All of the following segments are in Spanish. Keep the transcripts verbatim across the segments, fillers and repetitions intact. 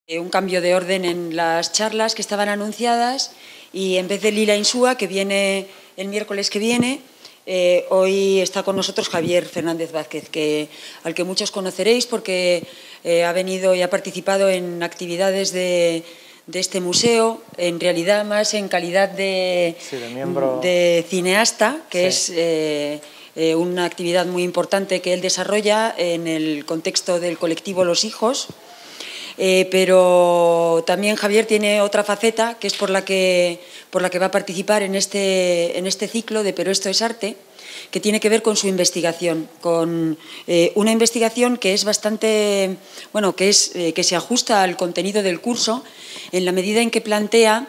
Un cambio de orden en las charlas que estaban anunciadas y en vez de Lila Insúa, que viene el miércoles que viene, eh, hoy está con nosotros Javier Fernández Vázquez, que, al que muchos conoceréis porque eh, ha venido y ha participado en actividades de, de este museo, en realidad más en calidad de, sí, de, miembro... de cineasta, que sí. es... Eh, eh, una actividad muy importante que él desarrolla en el contexto del colectivo Los Hijos. Eh, pero también Javier tiene otra faceta, que es por la que, por la que va a participar en este, en este ciclo de Pero esto es arte, que tiene que ver con su investigación, con eh, una investigación que es bastante, bueno, que, es, eh, que se ajusta al contenido del curso en la medida en que plantea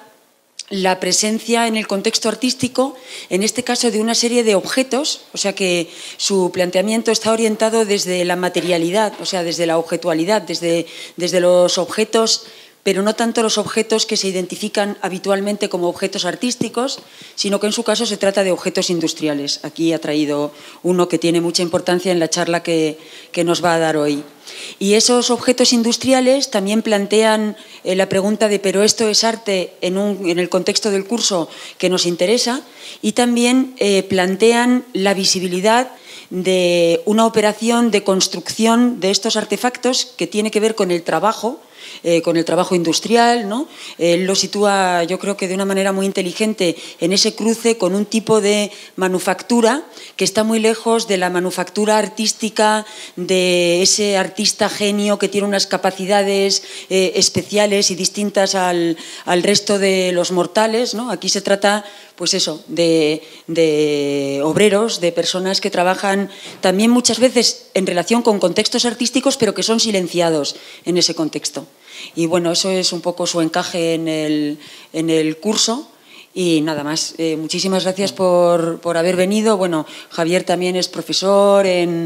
la presencia en el contexto artístico, en este caso de una serie de objetos, o sea que su planteamiento está orientado desde la materialidad, o sea, desde la objetualidad, desde, desde los objetos, pero no tanto los objetos que se identifican habitualmente como objetos artísticos, sino que en su caso se trata de objetos industriales. Aquí ha traído uno que tiene mucha importancia en la charla que, que nos va a dar hoy. Y esos objetos industriales también plantean eh, la pregunta de ¿pero esto es arte en, un, en el contexto del curso que nos interesa? Y también eh, plantean la visibilidad de una operación de construcción de estos artefactos que tiene que ver con el trabajo, Eh, con el trabajo industrial, ¿no? Él lo sitúa, yo creo que de una manera muy inteligente, en ese cruce con un tipo de manufactura que está muy lejos de la manufactura artística, de ese artista genio que tiene unas capacidades eh, especiales y distintas al, al resto de los mortales, ¿no? Aquí se trata, pues eso, de, de obreros, de personas que trabajan también muchas veces en relación con contextos artísticos, pero que son silenciados en ese contexto. Y bueno, eso es un poco su encaje en el, en el curso. Y nada más, eh, muchísimas gracias por, por haber venido. Bueno, Javier también es profesor en,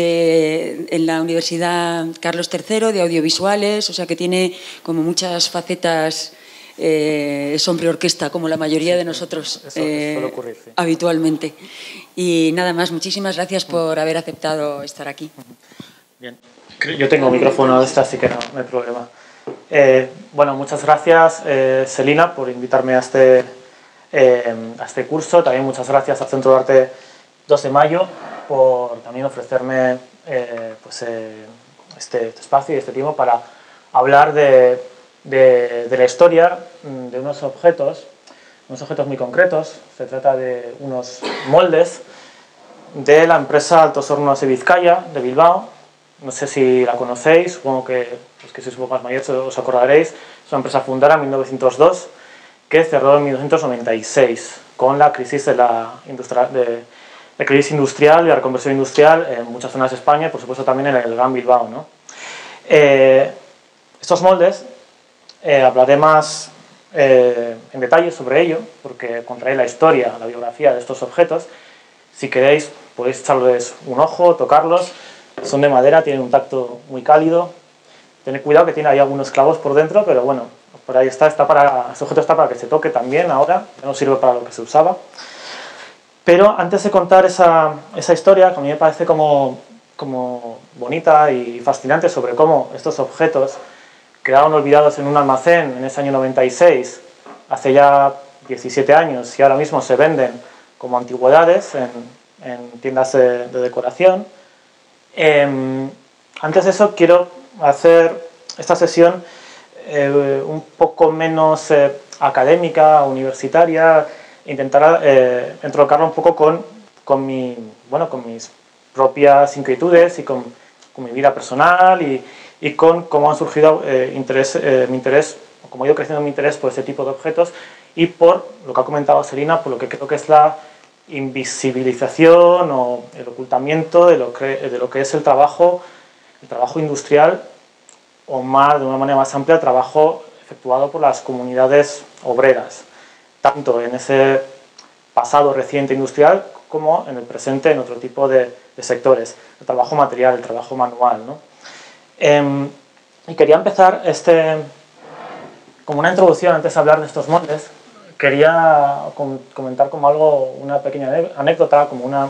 de, en la Universidad Carlos tercero de audiovisuales, o sea que tiene como muchas facetas. Eh, es hombre orquesta, como la mayoría de nosotros eso, eh, suele ocurrir, sí. habitualmente. Y nada más, muchísimas gracias por haber aceptado estar aquí. Bien, yo tengo un micrófono de esta, así que no, no hay problema. Eh, bueno, muchas gracias, eh, Selina, por invitarme a este, eh, a este curso. También muchas gracias al Centro de Arte dos de mayo por también ofrecerme eh, pues, eh, este, este espacio y este tiempo para hablar de, de, de la historia de unos objetos, unos objetos muy concretos. Se trata de unos moldes de la empresa Altos Hornos de Vizcaya, de Bilbao. No sé si la conocéis, supongo que los que sois un poco más mayores os acordaréis. Es una empresa fundada en mil novecientos dos que cerró en mil novecientos noventa y seis con la crisis de la, industria, de, de crisis industrial y la reconversión industrial en muchas zonas de España y por supuesto también en el Gran Bilbao, ¿no? Eh, estos moldes, eh, hablaré más eh, en detalle sobre ello porque contaré la historia, la biografía de estos objetos. Si queréis podéis echarles un ojo, tocarlos. Son de madera, tienen un tacto muy cálido. Tened cuidado que tiene ahí algunos clavos por dentro, pero bueno, por ahí está, está para, este objeto está para que se toque también ahora, ya no sirve para lo que se usaba. Pero antes de contar esa, esa historia, que a mí me parece como, como bonita y fascinante sobre cómo estos objetos quedaron olvidados en un almacén en ese año noventa y seis, hace ya diecisiete años, y ahora mismo se venden como antigüedades en, en tiendas de, de decoración. Eh, antes de eso quiero hacer esta sesión eh, un poco menos eh, académica, universitaria, e intentar eh, entrocarla un poco con, con, mi, bueno, con mis propias inquietudes y con, con mi vida personal y, y con cómo han surgido eh, interés, eh, mi interés, o cómo ha ido creciendo mi interés por este tipo de objetos y por lo que ha comentado Selina, por lo que creo que es la invisibilización o el ocultamiento de lo que, de lo que es el trabajo, el trabajo industrial o más, de una manera más amplia, el trabajo efectuado por las comunidades obreras, tanto en ese pasado reciente industrial como en el presente en otro tipo de, de sectores, el trabajo material, el trabajo manual, ¿no? Eh, y quería empezar este, como una introducción antes de hablar de estos moldes. Quería comentar como algo, una pequeña anécdota, como una,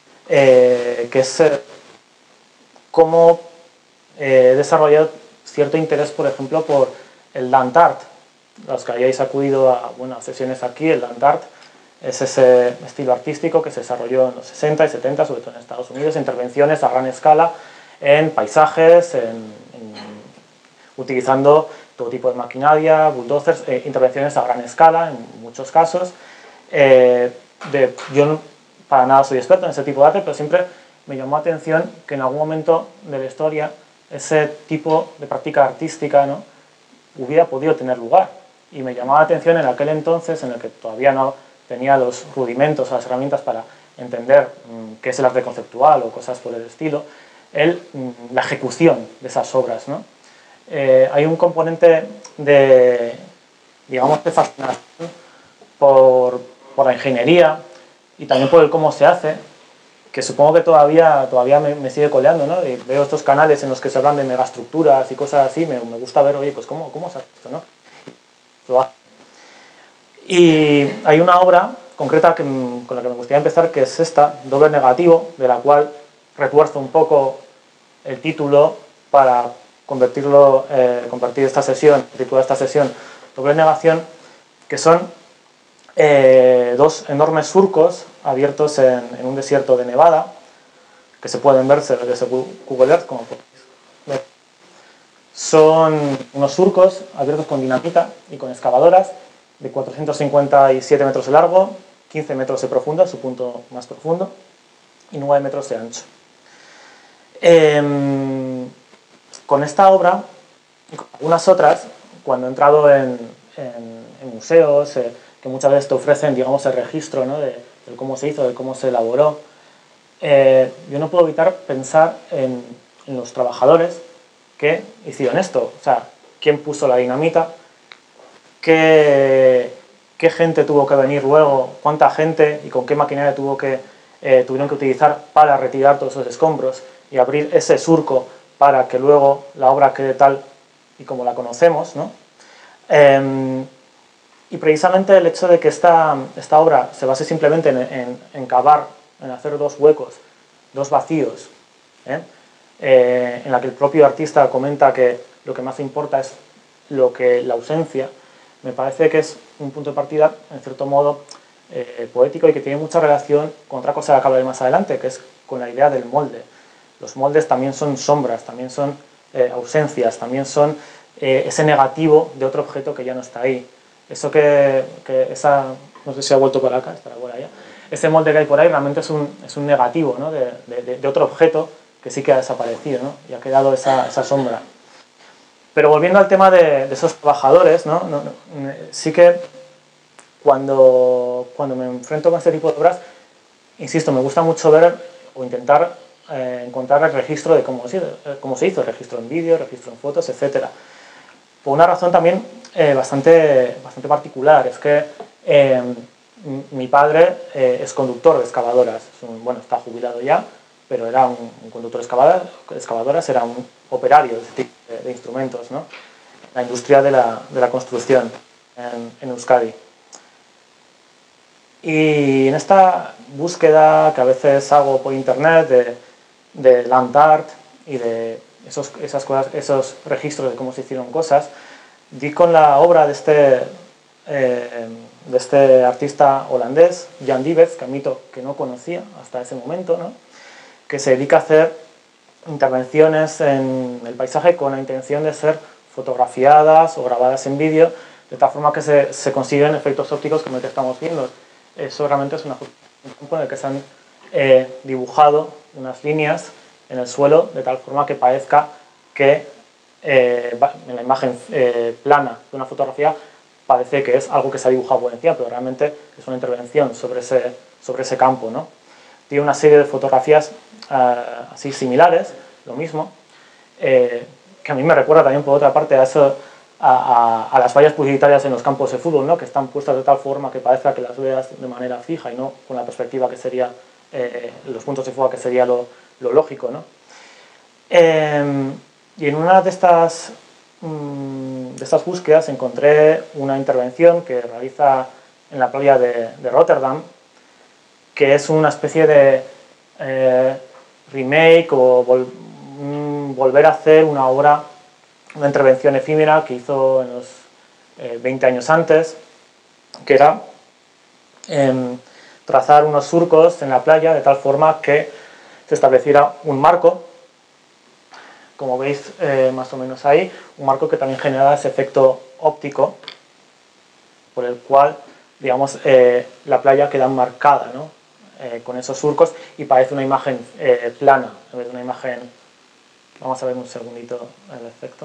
eh, que es eh, cómo eh, he desarrollado cierto interés, por ejemplo, por el Land Art. Los que hayáis acudido a, bueno, a sesiones aquí, el Land Art es ese estilo artístico que se desarrolló en los sesenta y setenta, sobre todo en Estados Unidos, intervenciones a gran escala en paisajes, en, en, utilizando todo tipo de maquinaria, bulldozers, eh, intervenciones a gran escala en muchos casos. Eh, de, yo no, para nada soy experto en ese tipo de arte, pero siempre me llamó la atención que en algún momento de la historia ese tipo de práctica artística, ¿no?, hubiera podido tener lugar. Y me llamaba la atención en aquel entonces, en el que todavía no tenía los rudimentos o las herramientas para entender mmm, qué es el arte conceptual o cosas por el estilo, el, mmm, la ejecución de esas obras, ¿no? Eh, hay un componente de, digamos, de fascinación por, por la ingeniería y también por el cómo se hace, que supongo que todavía, todavía me, me sigue coleando, ¿no? Y veo estos canales en los que se hablan de megaestructuras y cosas así, me, me gusta ver, oye, pues cómo, cómo se hace esto, ¿no? Y hay una obra concreta que, con la que me gustaría empezar, que es esta, Doble Negativo, de la cual retuerzo un poco el título para convertirlo, eh, convertir esta sesión, titular esta sesión, Doble Negación, que son eh, dos enormes surcos abiertos en, en un desierto de Nevada, que se pueden ver desde Google Earth, como podéis ver. Son unos surcos abiertos con dinamita y con excavadoras de cuatrocientos cincuenta y siete metros de largo, quince metros de profundo, su punto más profundo, y nueve metros de ancho. Eh, con esta obra, y con algunas otras, cuando he entrado en, en, en museos, eh, que muchas veces te ofrecen, digamos, el registro, ¿no?, de, de cómo se hizo, de cómo se elaboró, eh, yo no puedo evitar pensar en, en los trabajadores que hicieron esto. O sea, quién puso la dinamita, qué, qué gente tuvo que venir luego, cuánta gente y con qué maquinaria tuvo que, eh, tuvieron que utilizar para retirar todos esos escombros y abrir ese surco para que luego la obra quede tal y como la conocemos, ¿no? Eh, y precisamente el hecho de que esta, esta obra se base simplemente en, en, en cavar, en hacer dos huecos, dos vacíos, ¿eh? Eh, en la que el propio artista comenta que lo que más importa es lo que la ausencia, me parece que es un punto de partida, en cierto modo, eh, poético y que tiene mucha relación con otra cosa que acabo de ver más adelante, que es con la idea del molde. Los moldes también son sombras, también son eh, ausencias, también son eh, ese negativo de otro objeto que ya no está ahí. Eso que, que esa, no sé si ha vuelto para acá, estará por allá, ese molde que hay por ahí realmente es un, es un negativo, ¿no?, de, de, de otro objeto que sí que ha desaparecido, ¿no?, y ha quedado esa, esa sombra. Pero volviendo al tema de, de esos trabajadores, ¿no? No, no, sí que cuando, cuando me enfrento con este tipo de obras, insisto, me gusta mucho ver o intentar eh, encontrar el registro de cómo se, cómo se hizo, el registro en vídeo, registro en fotos, etcétera. Por una razón también eh, bastante, bastante particular, es que eh, mi padre eh, es conductor de excavadoras, es un, bueno, está jubilado ya, pero era un, un conductor de excavadoras, excavadoras, era un operario de este tipo de, de instrumentos, ¿no?, la industria de la, de la construcción en, en Euskadi. Y en esta búsqueda que a veces hago por internet de, de land art y de esos, esas cosas, esos registros de cómo se hicieron cosas, di con la obra de este, eh, de este artista holandés, Jan Diewez, que admito que no conocía hasta ese momento, ¿no?, que se dedica a hacer intervenciones en el paisaje con la intención de ser fotografiadas o grabadas en vídeo, de tal forma que se, se consiguen efectos ópticos como el que estamos viendo. Eso realmente es una, un campo en el que se han eh, dibujado unas líneas en el suelo de tal forma que parezca que eh, en la imagen eh, plana de una fotografía parece que es algo que se ha dibujado por encima, pero realmente es una intervención sobre ese, sobre ese campo, ¿no? Tiene una serie de fotografías uh, así similares, lo mismo, eh, que a mí me recuerda también por otra parte a, eso, a, a, a las vallas publicitarias en los campos de fútbol, ¿no?, que están puestas de tal forma que parezca que las veas de manera fija y no con la perspectiva que sería, eh, los puntos de fuga que sería lo, lo lógico, ¿no? Eh, y en una de estas, mmm, de estas búsquedas encontré una intervención que realiza en la playa de, de Rotterdam, que es una especie de eh, remake o vol mm, volver a hacer una obra una intervención efímera que hizo en los eh, veinte años antes, que era eh, trazar unos surcos en la playa de tal forma que se estableciera un marco, como veis eh, más o menos ahí, un marco que también generaba ese efecto óptico por el cual, digamos, eh, la playa queda marcada, ¿no? eh, con esos surcos y parece una imagen eh, plana, en vez de una imagen... Vamos a ver un segundito el efecto.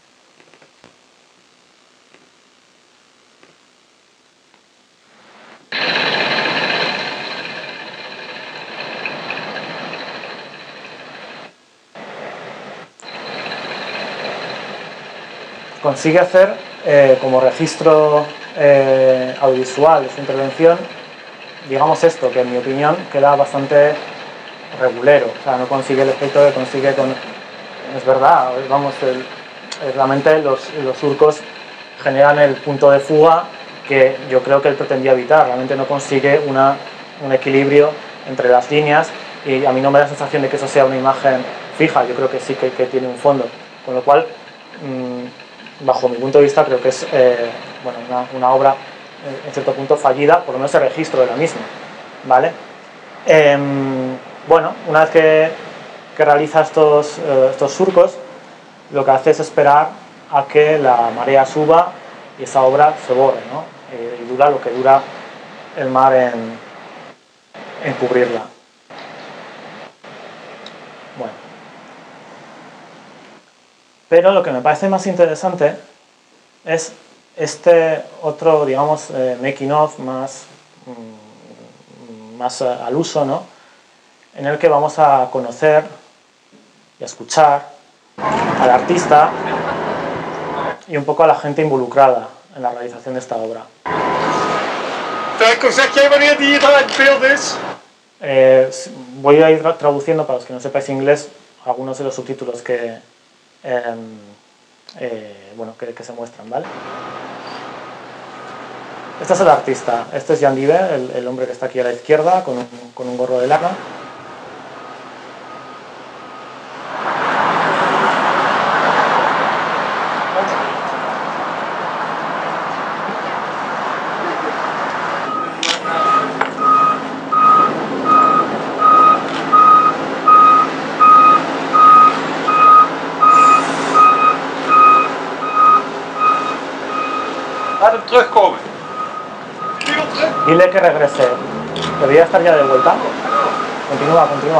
Consigue hacer eh, como registro eh, audiovisual de su intervención, digamos esto, que en mi opinión queda bastante regulero, o sea, no consigue el efecto que consigue con... Es verdad, vamos, el, realmente los, los surcos generan el punto de fuga que yo creo que él pretendía evitar, realmente no consigue una, un equilibrio entre las líneas y a mí no me da la sensación de que eso sea una imagen fija, yo creo que sí que, que tiene un fondo, con lo cual... Mmm, bajo mi punto de vista creo que es eh, bueno, una, una obra eh, en cierto punto fallida, por lo menos el registro de la misma, ¿vale? Eh, bueno, una vez que, que realiza estos, eh, estos surcos, lo que hace es esperar a que la marea suba y esa obra se borre, ¿no? Eh, y dura lo que dura el mar en, en cubrirla. Bueno. Pero lo que me parece más interesante es este otro, digamos, eh, making of más, mm, más al uso, ¿no? En el que vamos a conocer y a escuchar al artista y un poco a la gente involucrada en la realización de esta obra. Eh, voy a ir traduciendo, para los que no sepáis inglés, algunos de los subtítulos que... Eh, eh, bueno, que, que se muestran, ¿vale? Este es el artista, este es Jan Diver, el, el hombre que está aquí a la izquierda, con un, con un gorro de lana. Terugkomen. Dile que regrese. Debería estar ya de vuelta. Continúa, continúa.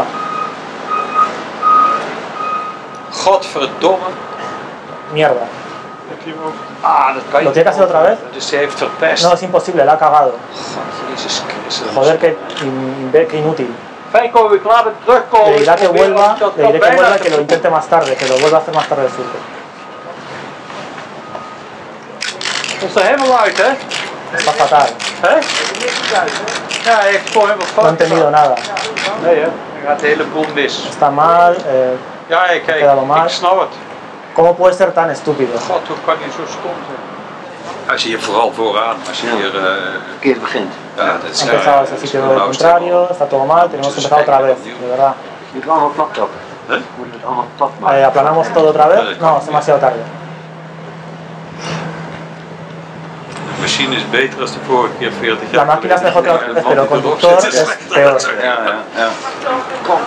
Godverdomme. Mierda. Ah, dat kan je ¿Lo tiene que hacer otra vez? Dus hij heeft verpest. No, es imposible, la ha cagado. God, Jezus Christus. Joder, qué, in, qué inútil. Fijnkomen, ik laat hem terugkomen. Le dirá que vuelva, le diré que vuelva y que lo intente más tarde, que lo vuelva a hacer más tarde el surco. Komt er helemaal uit, hè? Está fatal. Hè? Ja, hij heeft gewoon helemaal fout. No he entendido nada. Nee, hè? Dan gaat de hele boel mis. Está mal, eh, Ja, kijk, ik snap het. ¿Cómo puede ser tan estúpido? God, hoe kan hij zo stom zijn? Als je hier vooral vooraan, als je hier... Uh, verkeerd begint. Ja, dat is... Ha empezado ese sitio de contrario, está todo mal, tenemos que empezar otra vez, de verdad. Moet het allemaal plat trappen? ¿Eh? Moet het allemaal plat maken? Eh, ¿Aplanamos todo otra vez? No, es demasiado tarde. De machine is beter als de vorige keer veertig jaar. La máquina es mejor que la otra vez, pero el conductor es peor. Ja, ja, ja. Kom.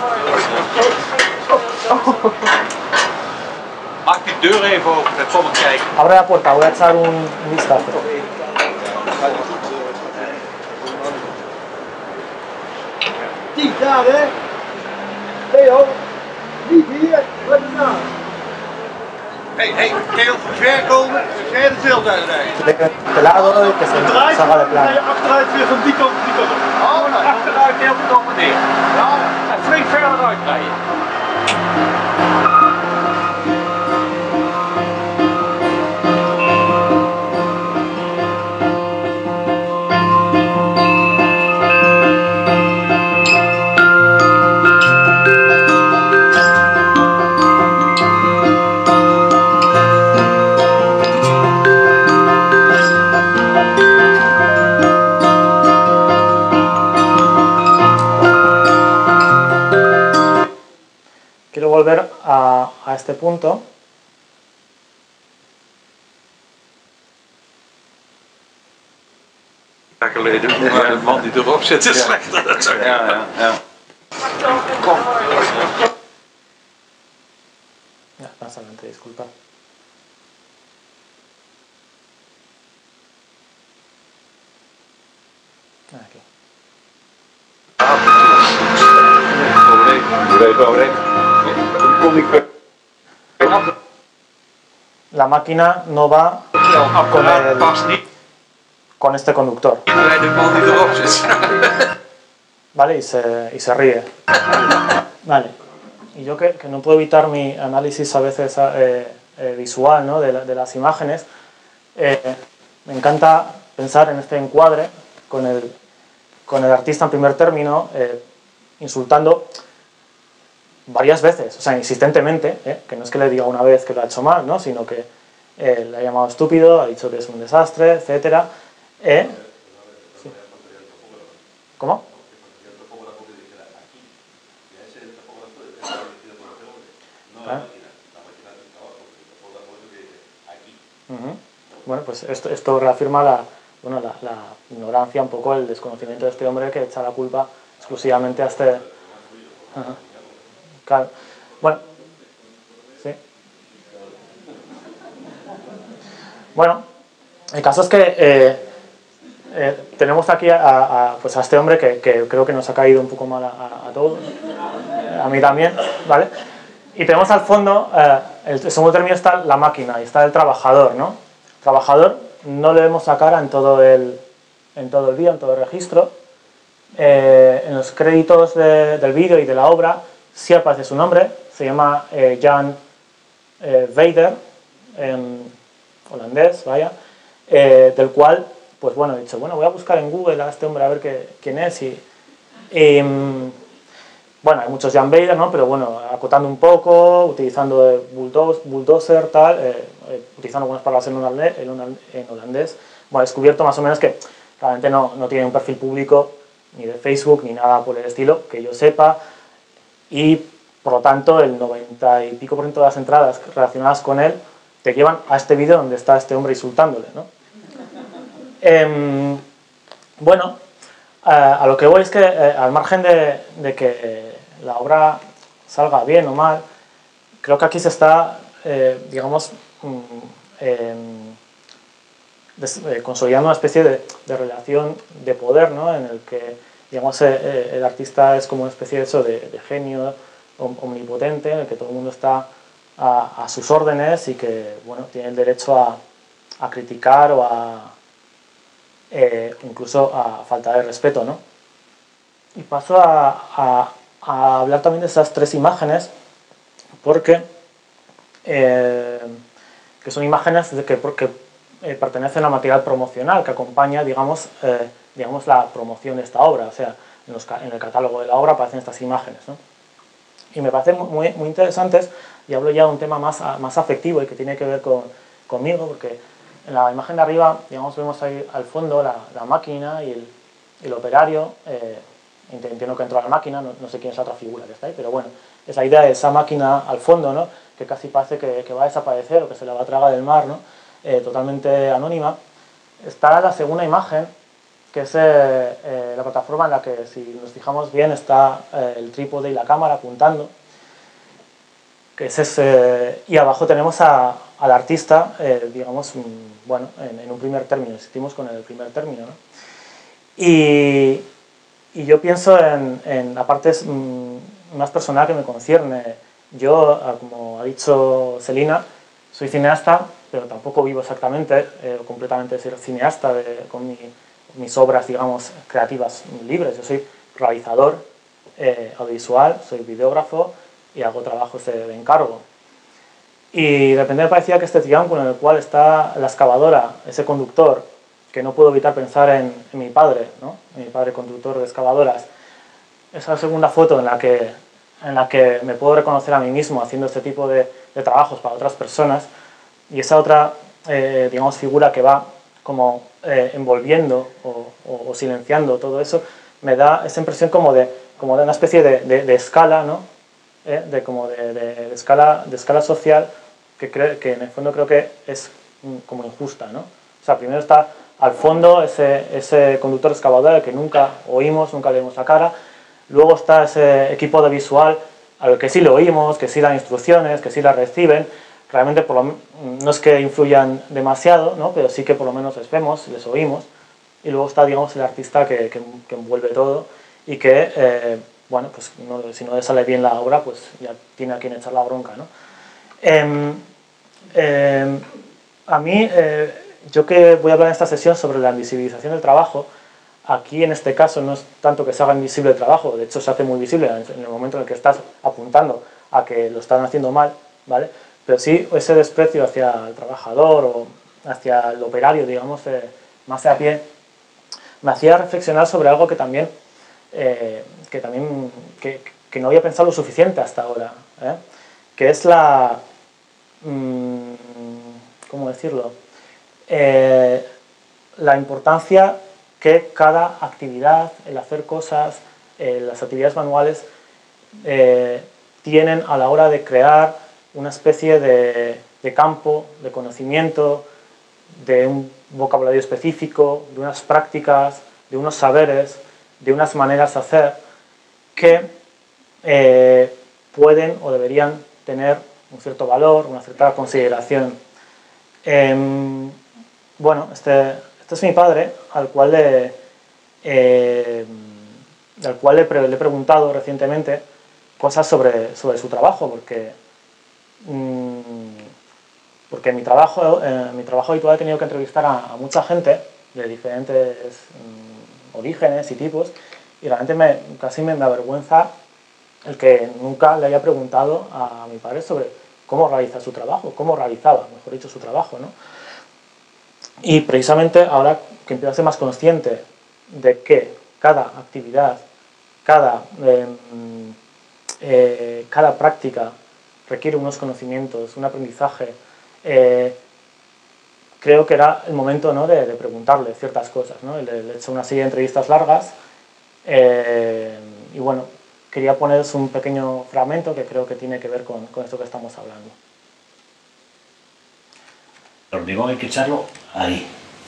Maak die deur even open, dan kom ik kijken. Abre la puerta, voy a echar un, un vistazo. Tien daar, hè? Theo, niet hier, wat is nou? Hé, hé, Theo, ver komen, ver het veld uitrijden. De este lado y que se salga de plano. Achteruit weer van die kant, die kant. Oh, nou, achteruit heel veel op en neer. Ja, en flink verder uitrijden. Quiero volver a, a este punto geleden, maar de man die erop zit is slechter. Dat zou ik Ja, ja, ja. Kom. Ya, más adelante, disculpa. Aquí. La máquina no va con, el, con este conductor, de man die erop zit. ¿vale? Y se, y se ríe. Vale. Y yo que, que no puedo evitar mi análisis a veces eh, eh, visual, ¿no? de, la, de las imágenes, eh, me encanta pensar en este encuadre con el, con el artista en primer término, eh, insultando varias veces, o sea, insistentemente, ¿eh? que no es que le diga una vez que lo ha hecho mal, ¿no? Sino que eh, le ha llamado estúpido, ha dicho que es un desastre, etcétera. ¿Eh? Sí. ¿Cómo? ¿Ah? Uh-huh. Bueno, pues esto, esto reafirma la, bueno, la, la ignorancia, un poco el desconocimiento de este hombre que echa la culpa exclusivamente a este... Uh-huh. Claro. Bueno, sí. Bueno, el caso es que eh, eh, tenemos aquí a, a, pues a este hombre que, que creo que nos ha caído un poco mal a, a, a todos, a mí también, ¿vale? Y tenemos al fondo, eh, el segundo término está la máquina y está el trabajador, ¿no? El trabajador no le vemos la cara en todo el, en todo el vídeo, en todo el registro. Eh, en los créditos de, del vídeo y de la obra sí aparece su nombre, se llama eh, Jan eh, Vader, en holandés, vaya, eh, del cual, pues bueno, he dicho, bueno, voy a buscar en Google a este hombre a ver qué, quién es y... y bueno, hay muchos Jan Vader, ¿no? Pero bueno, acotando un poco, utilizando eh, bulldozer, bulldozer, tal, eh, eh, utilizando algunas palabras en holandés, en holandés. Bueno, he descubierto más o menos que realmente no, no tiene un perfil público ni de Facebook ni nada por el estilo, que yo sepa, y por lo tanto el noventa y pico por ciento de las entradas relacionadas con él te llevan a este vídeo donde está este hombre insultándole, ¿no? eh, bueno, eh, a lo que voy es que eh, al margen de, de que eh, la obra salga bien o mal, creo que aquí se está, eh, digamos, mm, eh, des, eh, consolidando una especie de, de relación de poder, ¿no? En el que, digamos, eh, el artista es como una especie de, eso, de, de genio omnipotente, en el que todo el mundo está a, a sus órdenes y que, bueno, tiene el derecho a, a criticar o a, eh, incluso a falta de respeto, ¿no? Y paso a, a, a hablar también de esas tres imágenes, porque eh, que son imágenes de que, porque, eh, pertenecen al material promocional que acompaña, digamos, eh, digamos, la promoción de esta obra, o sea, en, los, en el catálogo de la obra aparecen estas imágenes, ¿no? Y me parecen muy, muy interesantes, y hablo ya de un tema más, más afectivo y que tiene que ver con, conmigo, porque en la imagen de arriba, digamos, vemos ahí al fondo la, la máquina y el, el operario, eh, entiendo que entró a la máquina, no, no sé quién es la otra figura que está ahí, pero bueno, esa idea de esa máquina al fondo, ¿no? Que casi parece que, que va a desaparecer o que se la va a tragar del mar, ¿no? Eh, totalmente anónima. Está la segunda imagen, que es eh, eh, la plataforma en la que, si nos fijamos bien, está eh, el trípode y la cámara apuntando, que es ese, y abajo tenemos a, al artista, eh, digamos, bueno, en, en un primer término, insistimos con el primer término, ¿no? Y, y yo pienso en, en la parte mm, más personal que me concierne. Yo, como ha dicho Celina, soy cineasta, pero tampoco vivo exactamente, eh, completamente de ser cineasta de, con mi, mis obras, digamos, creativas libres. Yo soy realizador eh, audiovisual, soy videógrafo y hago trabajos de, de encargo. Y de repente me parecía que este triángulo en el cual está la excavadora, ese conductor, que no puedo evitar pensar en, en mi padre, ¿no? En mi padre conductor de excavadoras. Esa segunda foto en la que, en la que me puedo reconocer a mí mismo haciendo este tipo de, de trabajos para otras personas, y esa otra, eh, digamos, figura que va como eh, envolviendo o, o, o silenciando todo eso, me da esa impresión como de, como de una especie de, de, de escala, ¿no? Eh, de, como de, de, de, escala, de escala social que, cree, que en el fondo creo que es como injusta, ¿no? O sea, primero está al fondo ese, ese conductor excavador al que nunca oímos, nunca le vemos la cara. Luego está ese equipo de visual al que sí lo oímos, que sí dan instrucciones, que sí las reciben. Realmente por lo, no es que influyan demasiado, ¿no? Pero sí que por lo menos les vemos, les oímos. Y luego está, digamos, el artista que, que, que envuelve todo y que, eh, bueno, pues no, si no le sale bien la obra, pues ya tiene a quien echar la bronca, ¿no? Eh, eh, a mí, eh, yo que voy a hablar en esta sesión sobre la invisibilización del trabajo, aquí en este caso no es tanto que se haga invisible el trabajo, de hecho se hace muy visible en el momento en el que estás apuntando a que lo están haciendo mal, ¿vale? Pero sí ese desprecio hacia el trabajador o hacia el operario, digamos, eh, más a pie, me hacía reflexionar sobre algo que también, eh, que, también que, que no había pensado lo suficiente hasta ahora, ¿eh? Que es la... Mmm, ¿cómo decirlo? Eh, la importancia que cada actividad, el hacer cosas, eh, las actividades manuales eh, tienen a la hora de crear una especie de, de campo, de conocimiento, de un vocabulario específico, de unas prácticas, de unos saberes, de unas maneras de hacer que eh, pueden o deberían tener un cierto valor, una cierta consideración. Eh, bueno, este, este es mi padre, al cual le, eh, al cual le, le he preguntado recientemente cosas sobre, sobre su trabajo, porque, mmm, porque en mi trabajo, en mi trabajo habitual he tenido que entrevistar a, a mucha gente de diferentes mmm, orígenes y tipos, y realmente me, casi me, me avergüenza el que nunca le haya preguntado a mi padre sobre cómo realiza su trabajo, cómo realizaba, mejor dicho, su trabajo, ¿no? Y precisamente ahora que empiezo a ser más consciente de que cada actividad, cada, eh, eh, cada práctica requiere unos conocimientos, un aprendizaje, eh, creo que era el momento, ¿no?, de, de preguntarle ciertas cosas, ¿no? Le, le he hecho una serie de entrevistas largas eh, y bueno, quería poneros un pequeño fragmento que creo que tiene que ver con, con esto que estamos hablando. El hormigón hay que echarlo ahí.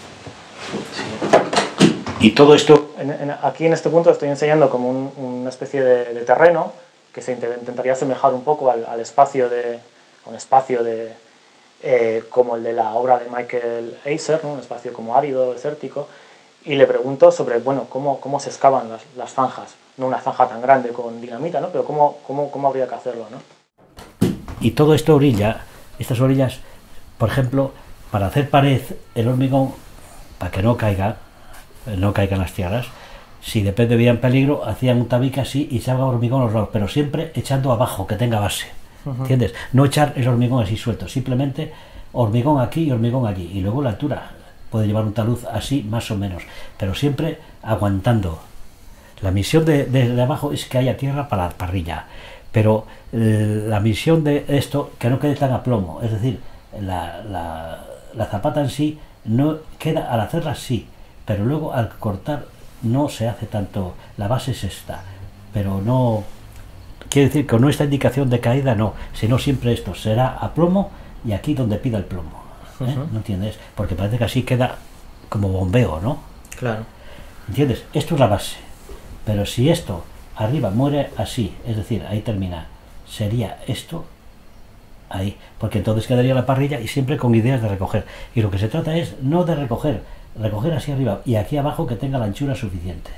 Sí. Y todo esto... En, en, aquí en este punto estoy enseñando como un, una especie de, de terreno que se intentaría asemejar un poco al, al espacio de... un espacio de... Eh, como el de la obra de Michael Eisser, ¿no? Un espacio como árido, desértico, y le pregunto sobre, bueno, cómo, cómo se excavan las, las zanjas. No una zanja tan grande con dinamita, ¿no? Pero cómo, cómo, cómo habría que hacerlo, ¿no? Y todo esto orilla, estas orillas, por ejemplo, para hacer pared, el hormigón, para que no caiga, no caigan las tierras, si de repente veían peligro, hacían un tabique así y salga hormigón a los lados, pero siempre echando abajo, que tenga base. Uh-huh. ¿Entiendes? No echar el hormigón así suelto, simplemente hormigón aquí y hormigón allí, y luego la altura puede llevar un talud así más o menos, pero siempre aguantando. La misión de, de, de abajo es que haya tierra para la parrilla, pero eh, la misión de esto, que no quede tan a plomo, es decir, la, la, la zapata en sí no queda, al hacerla sí, pero luego al cortar no se hace tanto, la base es esta, pero no... Quiere decir que con esta indicación de caída no, sino siempre esto, será a plomo y aquí donde pida el plomo. ¿Eh? Uh-huh. ¿No entiendes? Porque parece que así queda como bombeo, ¿no? Claro. ¿Entiendes? Esto es la base. Pero si esto arriba muere así, es decir, ahí termina, sería esto ahí, porque entonces quedaría la parrilla y siempre con ideas de recoger. Y lo que se trata es no de recoger, recoger así arriba y aquí abajo que tenga la anchura suficiente.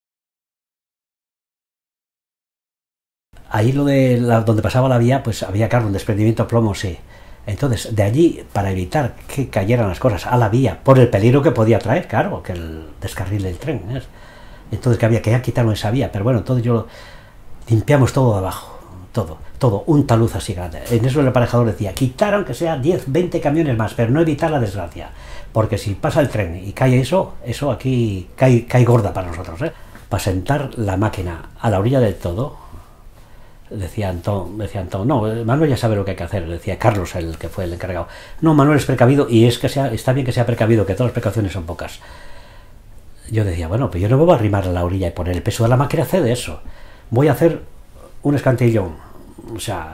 Ahí lo de la, donde pasaba la vía, pues había, claro, un desprendimiento de plomo, sí. Entonces, de allí, para evitar que cayeran las cosas a la vía, por el peligro que podía traer, claro, que el descarril del tren, ¿eh? Entonces que había que ya quitarlo esa vía, pero bueno, entonces yo limpiamos todo de abajo, todo, todo, un talud así grande. En eso el aparejador decía, quitar aunque sea diez, veinte camiones más, pero no evitar la desgracia, porque si pasa el tren y cae eso, eso aquí cae, cae gorda para nosotros, ¿eh? Para sentar la máquina a la orilla del todo, decía Antón, decía Antón, no, Manuel ya sabe lo que hay que hacer, decía Carlos, el que fue el encargado. No, Manuel es precavido, y es que sea, está bien que sea precavido, que todas las precauciones son pocas. Yo decía, bueno, pues yo no me voy a arrimar a la orilla y poner el peso de la máquina, hace de eso. Voy a hacer un escantillón, o sea,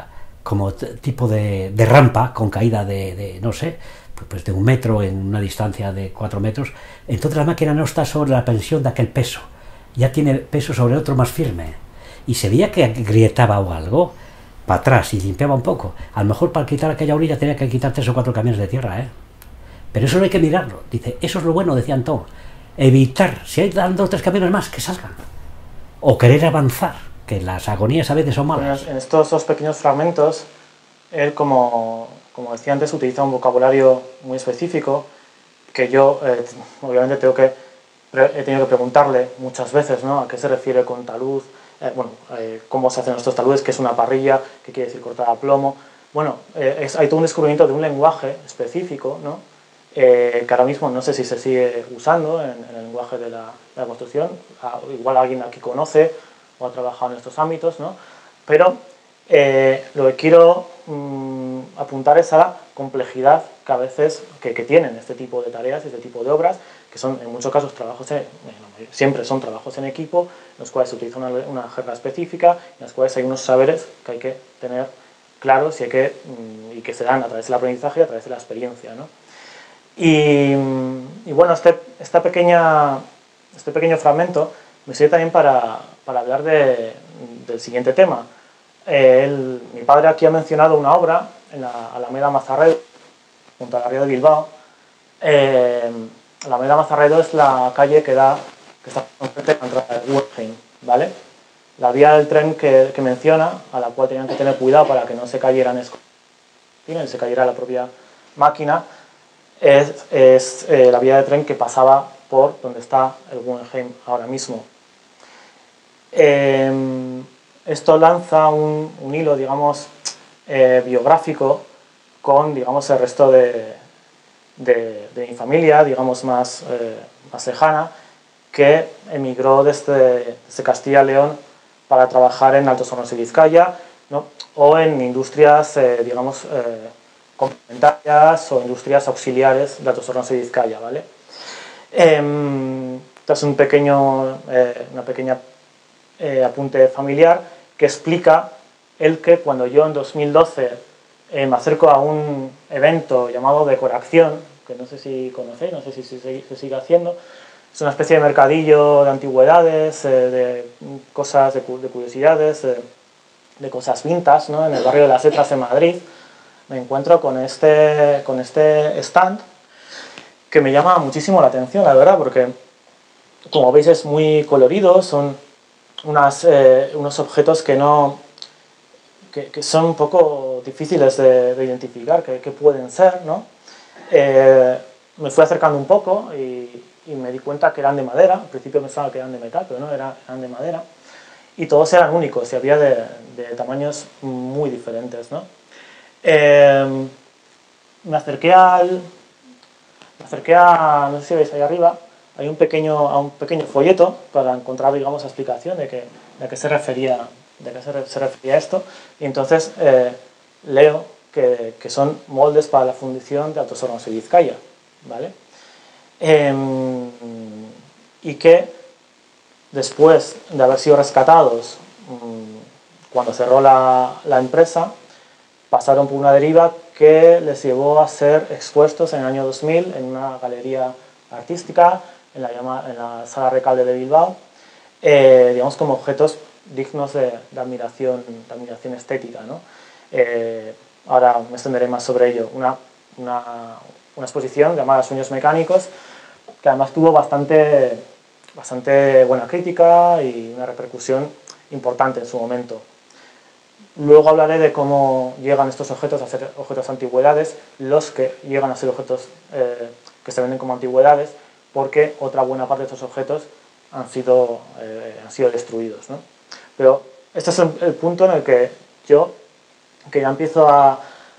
como tipo de, de rampa con caída de, de, no sé, pues de un metro en una distancia de cuatro metros. Entonces la máquina no está sobre la tensión de aquel peso, ya tiene peso sobre otro más firme, y se veía que grietaba o algo para atrás y limpiaba un poco. A lo mejor para quitar aquella orilla tenía que quitar tres o cuatro camiones de tierra, ¿eh? Pero eso no hay que mirarlo. Dice, eso es lo bueno, decía Antón, evitar, si hay dos o tres camiones más, que salgan, o querer avanzar, que las agonías a veces son malas. En estos dos pequeños fragmentos, él, como, como decía antes, utiliza un vocabulario muy específico que yo, eh, obviamente, tengo que, he tenido que preguntarle muchas veces, ¿no? ¿A qué se refiere con talud? Eh, bueno, eh, ¿cómo se hacen estos taludes? ¿Qué es una parrilla? ¿Qué quiere decir cortada a plomo? Bueno, eh, es, hay todo un descubrimiento de un lenguaje específico, ¿no? Eh, que ahora mismo no sé si se sigue usando en, en el lenguaje de la, de la construcción. Ah, igual alguien aquí conoce o ha trabajado en estos ámbitos, ¿no? Pero eh, lo que quiero mmm, apuntar es a la complejidad que a veces que, que tienen este tipo de tareas, este tipo de obras, que son en muchos casos trabajos, en, siempre son trabajos en equipo, en los cuales se utiliza una, una jerga específica, en los cuales hay unos saberes que hay que tener claros y, hay que, mmm, y que se dan a través del aprendizaje y a través de la experiencia, ¿no? Y, y bueno, este, esta pequeña, este pequeño fragmento me sirve también para, para hablar de, del siguiente tema. Eh, el, mi padre aquí ha mencionado una obra en la Alameda Mazarredo, junto a la ría de Bilbao. Eh, la Alameda Mazarredo es la calle que, da, que está frente a la entrada de Guggenheim, ¿vale? La vía del tren que, que menciona, a la cual tenían que tener cuidado para que no se cayeran escombros, se cayera la propia máquina, es, es eh, la vía de tren que pasaba por donde está el Guggenheim ahora mismo. Eh, esto lanza un, un hilo, digamos, eh, biográfico con, digamos, el resto de, de, de mi familia, digamos, más, eh, más lejana, que emigró desde, desde Castilla y León para trabajar en Altos Hornos de Vizcaya, ¿no? O en industrias, eh, digamos, eh, complementarias o industrias auxiliares de Altos Hornos de Vizcaya, ¿vale? Eh, esto es un pequeño, eh, una pequeña eh, apunte familiar que explica el que cuando yo en dos mil doce eh, me acerco a un evento llamado Decoración, que no sé si conocéis, no sé si se, se sigue haciendo, es una especie de mercadillo de antigüedades, eh, de cosas, de, de curiosidades, eh, de cosas vintage, ¿no? En el barrio de las Letras en Madrid. Me encuentro con este, con este stand que me llama muchísimo la atención, la verdad, porque como veis es muy colorido, son unas, eh, unos objetos que, no, que, que son un poco difíciles de, de identificar, que, que pueden ser, ¿no? Eh, me fui acercando un poco y, y me di cuenta que eran de madera. Al principio pensaba que eran de metal, pero no, eran, eran de madera. Y todos eran únicos y había de, de tamaños muy diferentes, ¿no? Eh, me acerqué al me acerqué a, no sé si veis ahí arriba, hay un pequeño, a un pequeño folleto para encontrar, digamos, la explicación de, que, de a qué se refería, de qué se, se refería esto, y entonces eh, leo que, que son moldes para la fundición de Altos Hornos de Vizcaya, ¿vale? Eh, y que después de haber sido rescatados, cuando cerró la, la empresa, pasaron por una deriva que les llevó a ser expuestos en el año dos mil en una galería artística en la, llama, en la Sala Recalde de Bilbao, eh, digamos como objetos dignos de, de, admiración, de admiración estética, ¿no? Eh, ahora me extenderé más sobre ello. Una, una, una exposición llamada Sueños Mecánicos, que además tuvo bastante, bastante buena crítica y una repercusión importante en su momento. Luego hablaré de cómo llegan estos objetos a ser objetos antigüedades, los que llegan a ser objetos eh, que se venden como antigüedades, porque otra buena parte de estos objetos han sido, eh, han sido destruidos, ¿no? Pero este es el, el punto en el que yo, que ya empiezo a,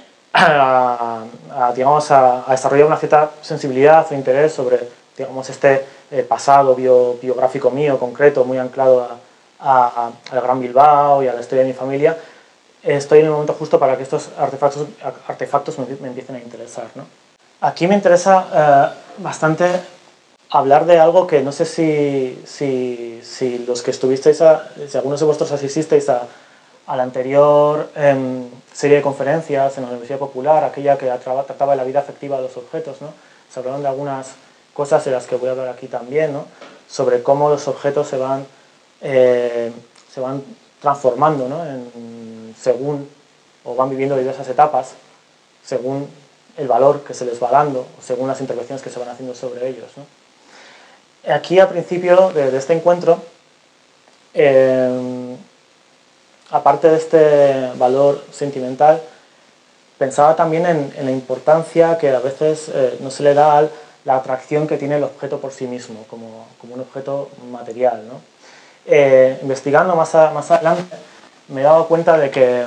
a, a, digamos, a, a desarrollar una cierta sensibilidad o interés sobre, digamos, este eh, pasado bio, biográfico mío, concreto, muy anclado a, a, al Gran Bilbao y a la historia de mi familia, estoy en el momento justo para que estos artefactos, artefactos me, me empiecen a interesar, ¿no? Aquí me interesa eh, bastante hablar de algo que no sé si, si, si los que estuvisteis, a, si algunos de vosotros asististeis a, a la anterior eh, serie de conferencias en la Universidad Popular, aquella que trataba de la vida afectiva de los objetos, ¿no? Se hablaron de algunas cosas de las que voy a hablar aquí también, ¿no? Sobre cómo los objetos se van, eh, se van transformando, ¿no? En, según, o van viviendo diversas etapas, según el valor que se les va dando, o según las intervenciones que se van haciendo sobre ellos, ¿no? Aquí, al principio de, de este encuentro, eh, aparte de este valor sentimental, pensaba también en, en la importancia que a veces eh, no se le da a la atracción que tiene el objeto por sí mismo, como, como un objeto material, ¿no? Eh, investigando más, a, más adelante, me he dado cuenta de que,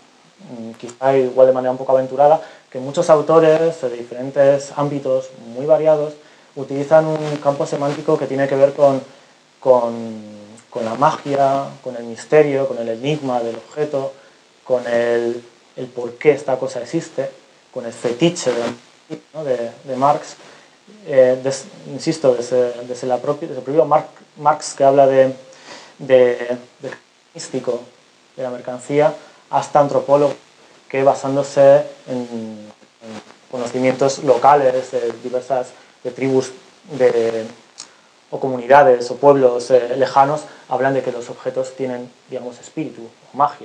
quizá igual de manera un poco aventurada, que muchos autores de diferentes ámbitos muy variados utilizan un campo semántico que tiene que ver con, con, con la magia, con el misterio, con el enigma del objeto, con el, el por qué esta cosa existe, con el fetiche de, ¿no? de, de Marx. Eh, des, insisto, desde, desde, la propia, desde el propio Marx, Marx que habla de, de, de místico de la mercancía, hasta antropólogo que basándose en, en conocimientos locales de diversas de tribus de, o comunidades o pueblos eh, lejanos, hablan de que los objetos tienen, digamos, espíritu o magia.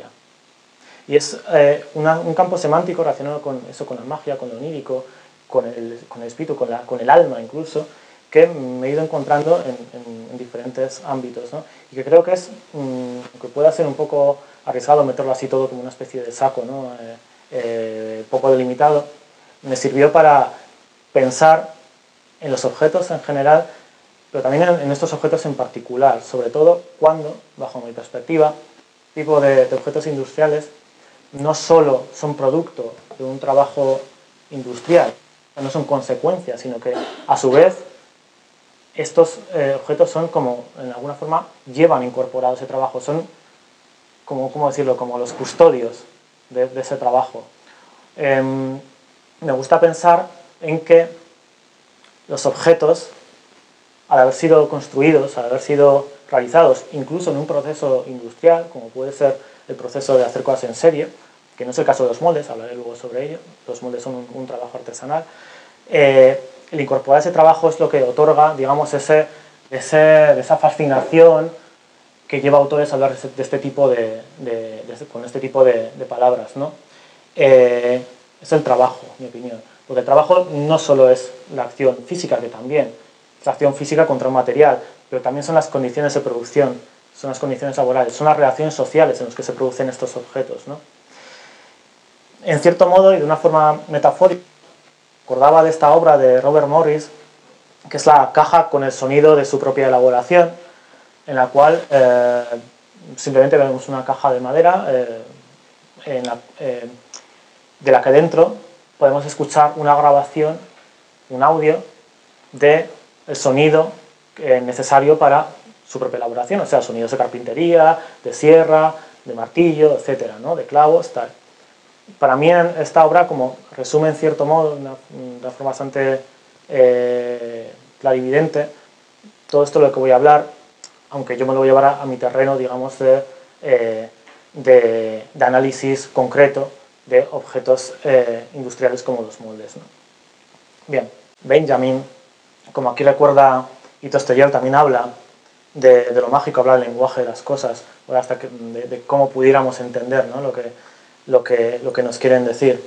Y es eh, una, un campo semántico relacionado con eso, con la magia, con lo onírico, con el, con el espíritu, con, la, con el alma incluso, que me he ido encontrando en, en, en diferentes ámbitos, ¿no? Y que creo que es, mmm, que puede ser un poco arriesgado meterlo así todo como una especie de saco, ¿no? Eh, eh, poco delimitado. Me sirvió para pensar en los objetos en general, pero también en, en estos objetos en particular, sobre todo cuando, bajo mi perspectiva, tipo de, de objetos industriales no solo son producto de un trabajo industrial, no son consecuencias, sino que a su vez estos eh, objetos son como, en alguna forma, llevan incorporado ese trabajo, son como, ¿cómo decirlo?, como los custodios de, de ese trabajo. Eh, me gusta pensar en que los objetos, al haber sido construidos, al haber sido realizados, incluso en un proceso industrial, como puede ser el proceso de hacer cosas en serie, que no es el caso de los moldes, hablaré luego sobre ello, los moldes son un, un trabajo artesanal, eh, el incorporar ese trabajo es lo que otorga, digamos, ese, ese, esa fascinación que lleva a autores a hablar de este, de este tipo de, de, de, con este tipo de, de palabras, ¿no? Eh, es el trabajo, en mi opinión, porque el trabajo no solo es la acción física, que también es la acción física contra un material, pero también son las condiciones de producción, son las condiciones laborales, son las relaciones sociales en las que se producen estos objetos, ¿no? En cierto modo, y de una forma metafórica, acordaba de esta obra de Robert Morris, que es la caja con el sonido de su propia elaboración, en la cual eh, simplemente vemos una caja de madera eh, en la, eh, de la que dentro podemos escuchar una grabación, un audio del sonido eh, necesario para su propia elaboración, o sea, sonidos de carpintería, de sierra, de martillo, etcétera, ¿no? De clavos, tal. Para mí esta obra como resume en cierto modo, de una, una forma bastante eh, clarividente, todo esto de lo que voy a hablar, aunque yo me lo voy a llevar a, a mi terreno, digamos, de, eh, de, de análisis concreto de objetos eh, industriales como los moldes, ¿no? Bien, Benjamin, como aquí recuerda Ito Steyer, también habla de, de lo mágico, habla del lenguaje de las cosas, o hasta que, de, de cómo pudiéramos entender, ¿no? lo que Lo que, lo que nos quieren decir.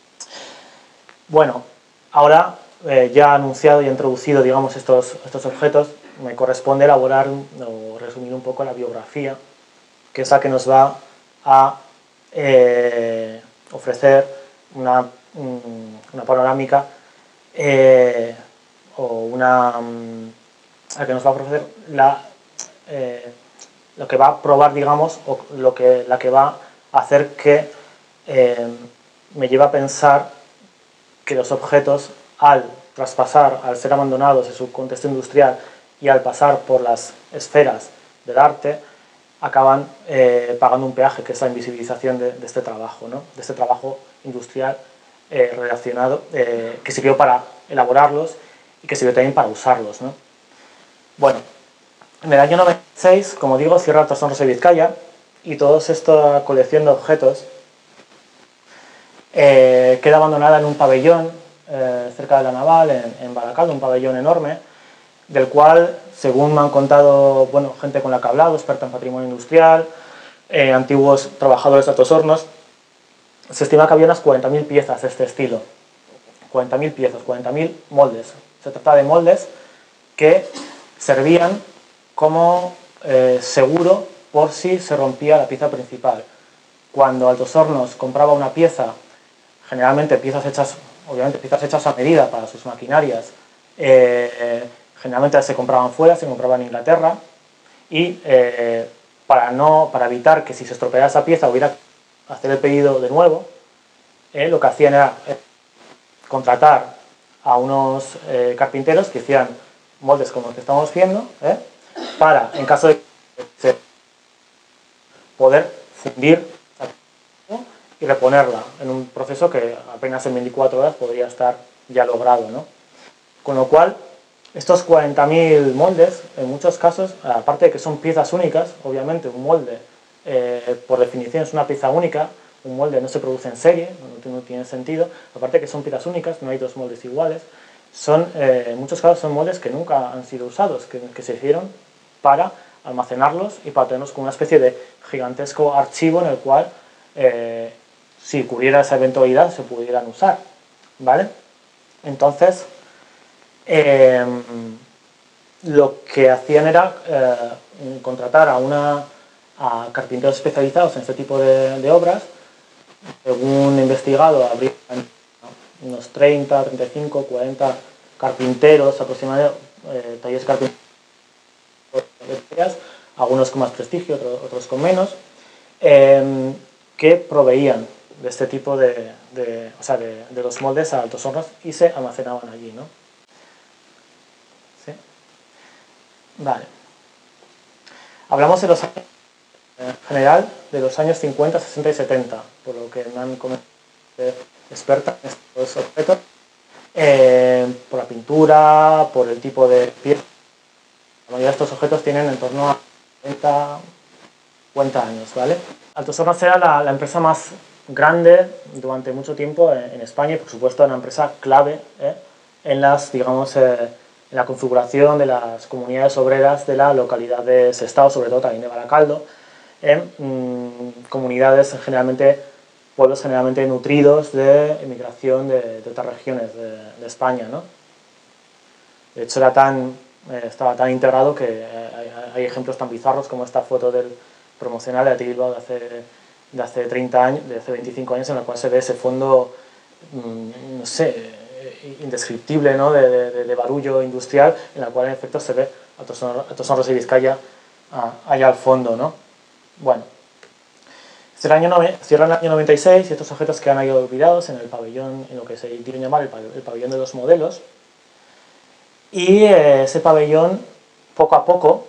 Bueno, ahora eh, ya anunciado y introducido, digamos, estos, estos objetos, me corresponde elaborar o resumir un poco la biografía, que es la que nos va a eh, ofrecer una, una panorámica eh, o una la que nos va a ofrecer la, eh, lo que va a probar, digamos, o lo que, la que va a hacer que Eh, me lleva a pensar que los objetos, al traspasar, al ser abandonados en su contexto industrial y al pasar por las esferas del arte, acaban eh, pagando un peaje, que es la invisibilización de, de este trabajo, ¿no? De este trabajo industrial eh, relacionado, eh, que sirvió para elaborarlos y que sirvió también para usarlos, ¿no? Bueno, en el año noventa y seis, como digo, cierra Torstón Rosell y Vizcaya, y toda esta colección de objetos eh, queda abandonada en un pabellón eh, cerca de la Naval, en, en Baracaldo, un pabellón enorme, del cual, según me han contado bueno, gente con la que he hablado, experta en patrimonio industrial, eh, antiguos trabajadores de Altos Hornos, se estima que había unas cuarenta mil piezas de este estilo. cuarenta mil piezas, cuarenta mil moldes. Se trata de moldes que servían como eh, seguro por si se rompía la pieza principal. Cuando Altos Hornos compraba una pieza, generalmente piezas hechas, obviamente piezas hechas a medida para sus maquinarias, eh, eh, generalmente se compraban fuera, se compraban en Inglaterra, y eh, para, no, para evitar que si se estropeara esa pieza hubiera que hacer el pedido de nuevo, eh, lo que hacían era eh, contratar a unos eh, carpinteros que hicieran moldes como los que estamos viendo, eh, para, en caso de que poder fundir y reponerla en un proceso que apenas en veinticuatro horas podría estar ya logrado, ¿no? Con lo cual, estos cuarenta mil moldes, en muchos casos, aparte de que son piezas únicas, obviamente un molde, eh, por definición es una pieza única, un molde no se produce en serie, no, no tiene sentido, aparte de que son piezas únicas, no hay dos moldes iguales, son, eh, en muchos casos son moldes que nunca han sido usados, que, que se hicieron para almacenarlos y para tenerlos como una especie de gigantesco archivo en el cual, eh, si ocurriera esa eventualidad, se pudieran usar, ¿vale? Entonces, eh, lo que hacían era eh, contratar a, una, a carpinteros especializados en este tipo de, de obras. Según he investigado, habría unos treinta, treinta y cinco, cuarenta carpinteros aproximadamente, eh, talleres carpinteros, algunos con más prestigio, otros, otros con menos, eh, que proveían de este tipo de, de, o sea, de, de los moldes a Altos Hornos y se almacenaban allí, ¿no? ¿Sí? Vale. Hablamos de los años, en general, de los años cincuenta, sesenta y setenta, por lo que me han comentado expertas en estos objetos, eh, por la pintura, por el tipo de piel. La mayoría de estos objetos tienen en torno a treinta, cincuenta años, ¿vale? Altos Hornos era la, la empresa más grande durante mucho tiempo en, en España y, por supuesto, una empresa clave ¿eh? en las, digamos, eh, en la configuración de las comunidades obreras de la localidad de Sestao, sobre todo también de Baracaldo, en mmm, comunidades generalmente, pueblos generalmente nutridos de emigración de, de otras regiones de, de España, ¿no? De hecho, era tan, eh, estaba tan integrado que eh, hay, hay ejemplos tan bizarros como esta foto del promocional de Bilbao de hace, de hace treinta años, de hace veinticinco años, en la cual se ve ese fondo, mmm, no sé, indescriptible, ¿no? de, de, de barullo industrial, en la cual en efecto se ve Altos Hornos de Vizcaya ah, allá al fondo, ¿no? Bueno, cierra el, año, cierra el año noventa y seis y estos objetos quedan ahí olvidados en el pabellón, en lo que se quiere llamar el pabellón, el pabellón de los modelos, y eh, ese pabellón poco a poco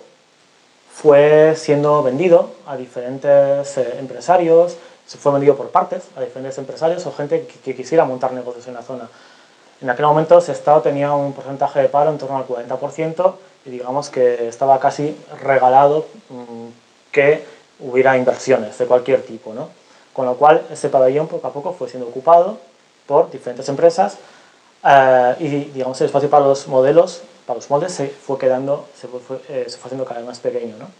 fue siendo vendido a diferentes eh, empresarios, se fue vendido por partes a diferentes empresarios o gente que, que quisiera montar negocios en la zona. En aquel momento Sestao tenía un porcentaje de paro en torno al cuarenta por ciento y digamos que estaba casi regalado mmm, que hubiera inversiones de cualquier tipo, ¿no? Con lo cual ese pabellón poco a poco fue siendo ocupado por diferentes empresas eh, y digamos el espacio para los modelos, para los moldes se fue quedando, se fue, fue, eh, se fue haciendo cada vez más pequeño, ¿no?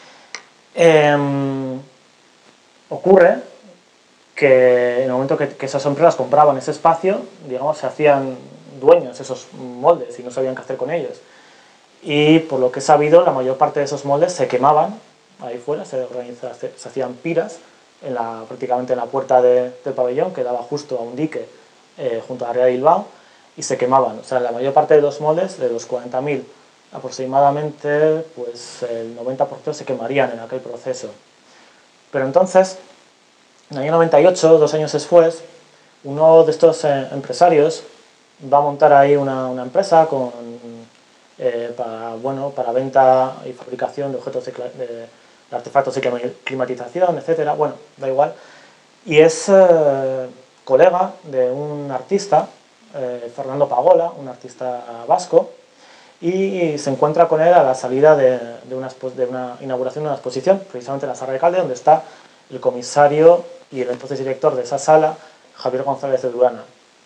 Eh, ocurre que en el momento que, que esas empresas compraban ese espacio, digamos, se hacían dueños de esos moldes y no sabían qué hacer con ellos. Y por lo que he sabido, la mayor parte de esos moldes se quemaban ahí fuera, se, organiza, se, se hacían piras en la, prácticamente en la puerta de, del pabellón, que daba justo a un dique eh, junto a la ría de Bilbao, y se quemaban. O sea, la mayor parte de los moldes, de los cuarenta mil aproximadamente, pues el noventa por ciento se quemarían en aquel proceso. Pero entonces, en el año noventa y ocho, dos años después, uno de estos eh, empresarios va a montar ahí una, una empresa con, eh, para, bueno, para venta y fabricación de objetos de, de, de artefactos de climatización, etcétera. Bueno, da igual. Y es eh, colega de un artista, eh, Fernando Pagola, un artista vasco, y se encuentra con él a la salida de, de, una, de una inauguración de una exposición, precisamente en la Sala de Calde, donde está el comisario y el entonces director de esa sala, Javier González de Durana.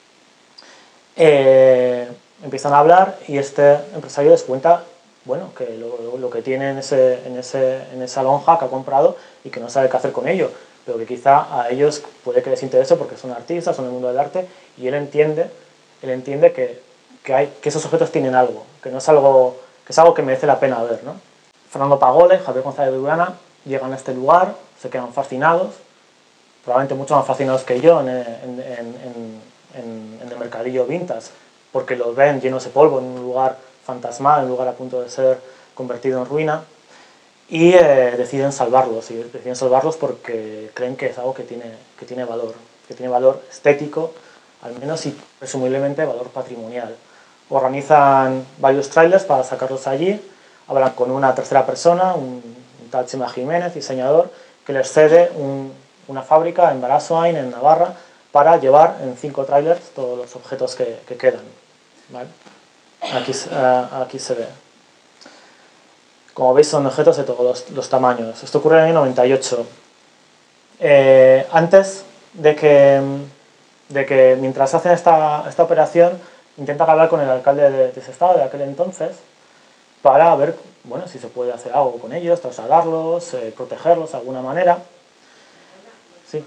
Eh, empiezan a hablar y este empresario les cuenta, bueno, que lo, lo, lo que tiene en, ese, en, ese, en esa lonja que ha comprado y que no sabe qué hacer con ello, pero que quizá a ellos puede que les interese porque son artistas, son el mundo del arte, y él entiende, él entiende que, que, hay, que esos objetos tienen algo, que no es algo, que es algo que merece la pena ver, ¿no? Fernando Pagole, Javier González de Durana, llegan a este lugar, se quedan fascinados, probablemente mucho más fascinados que yo en, en, en, en, en, en el mercadillo vintage, porque los ven llenos de polvo en un lugar fantasmal, en un lugar a punto de ser convertido en ruina, y eh, deciden salvarlos, y deciden salvarlos porque creen que es algo que tiene, que tiene valor, que tiene valor estético, al menos, y presumiblemente valor patrimonial. Organizan varios trailers para sacarlos allí, hablan con una tercera persona, un, un tal Chema Jiménez, diseñador, que les cede un, una fábrica en Barasoain, en Navarra, para llevar en cinco trailers todos los objetos que, que quedan. ¿Vale? Aquí, uh, aquí se ve. Como veis, son objetos de todos los, los tamaños. Esto ocurre en el año noventa y ocho. Eh, antes de que, de que, mientras hacen esta, esta operación, intentan hablar con el alcalde de, de ese estado, de aquel entonces, para ver, bueno, si se puede hacer algo con ellos, trasladarlos, eh, protegerlos de alguna manera. Sí.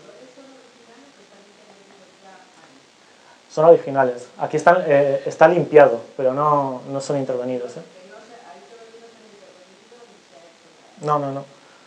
Son originales. Aquí están, eh, está limpiado, pero no, no son intervenidos. ¿eh? No, no, no.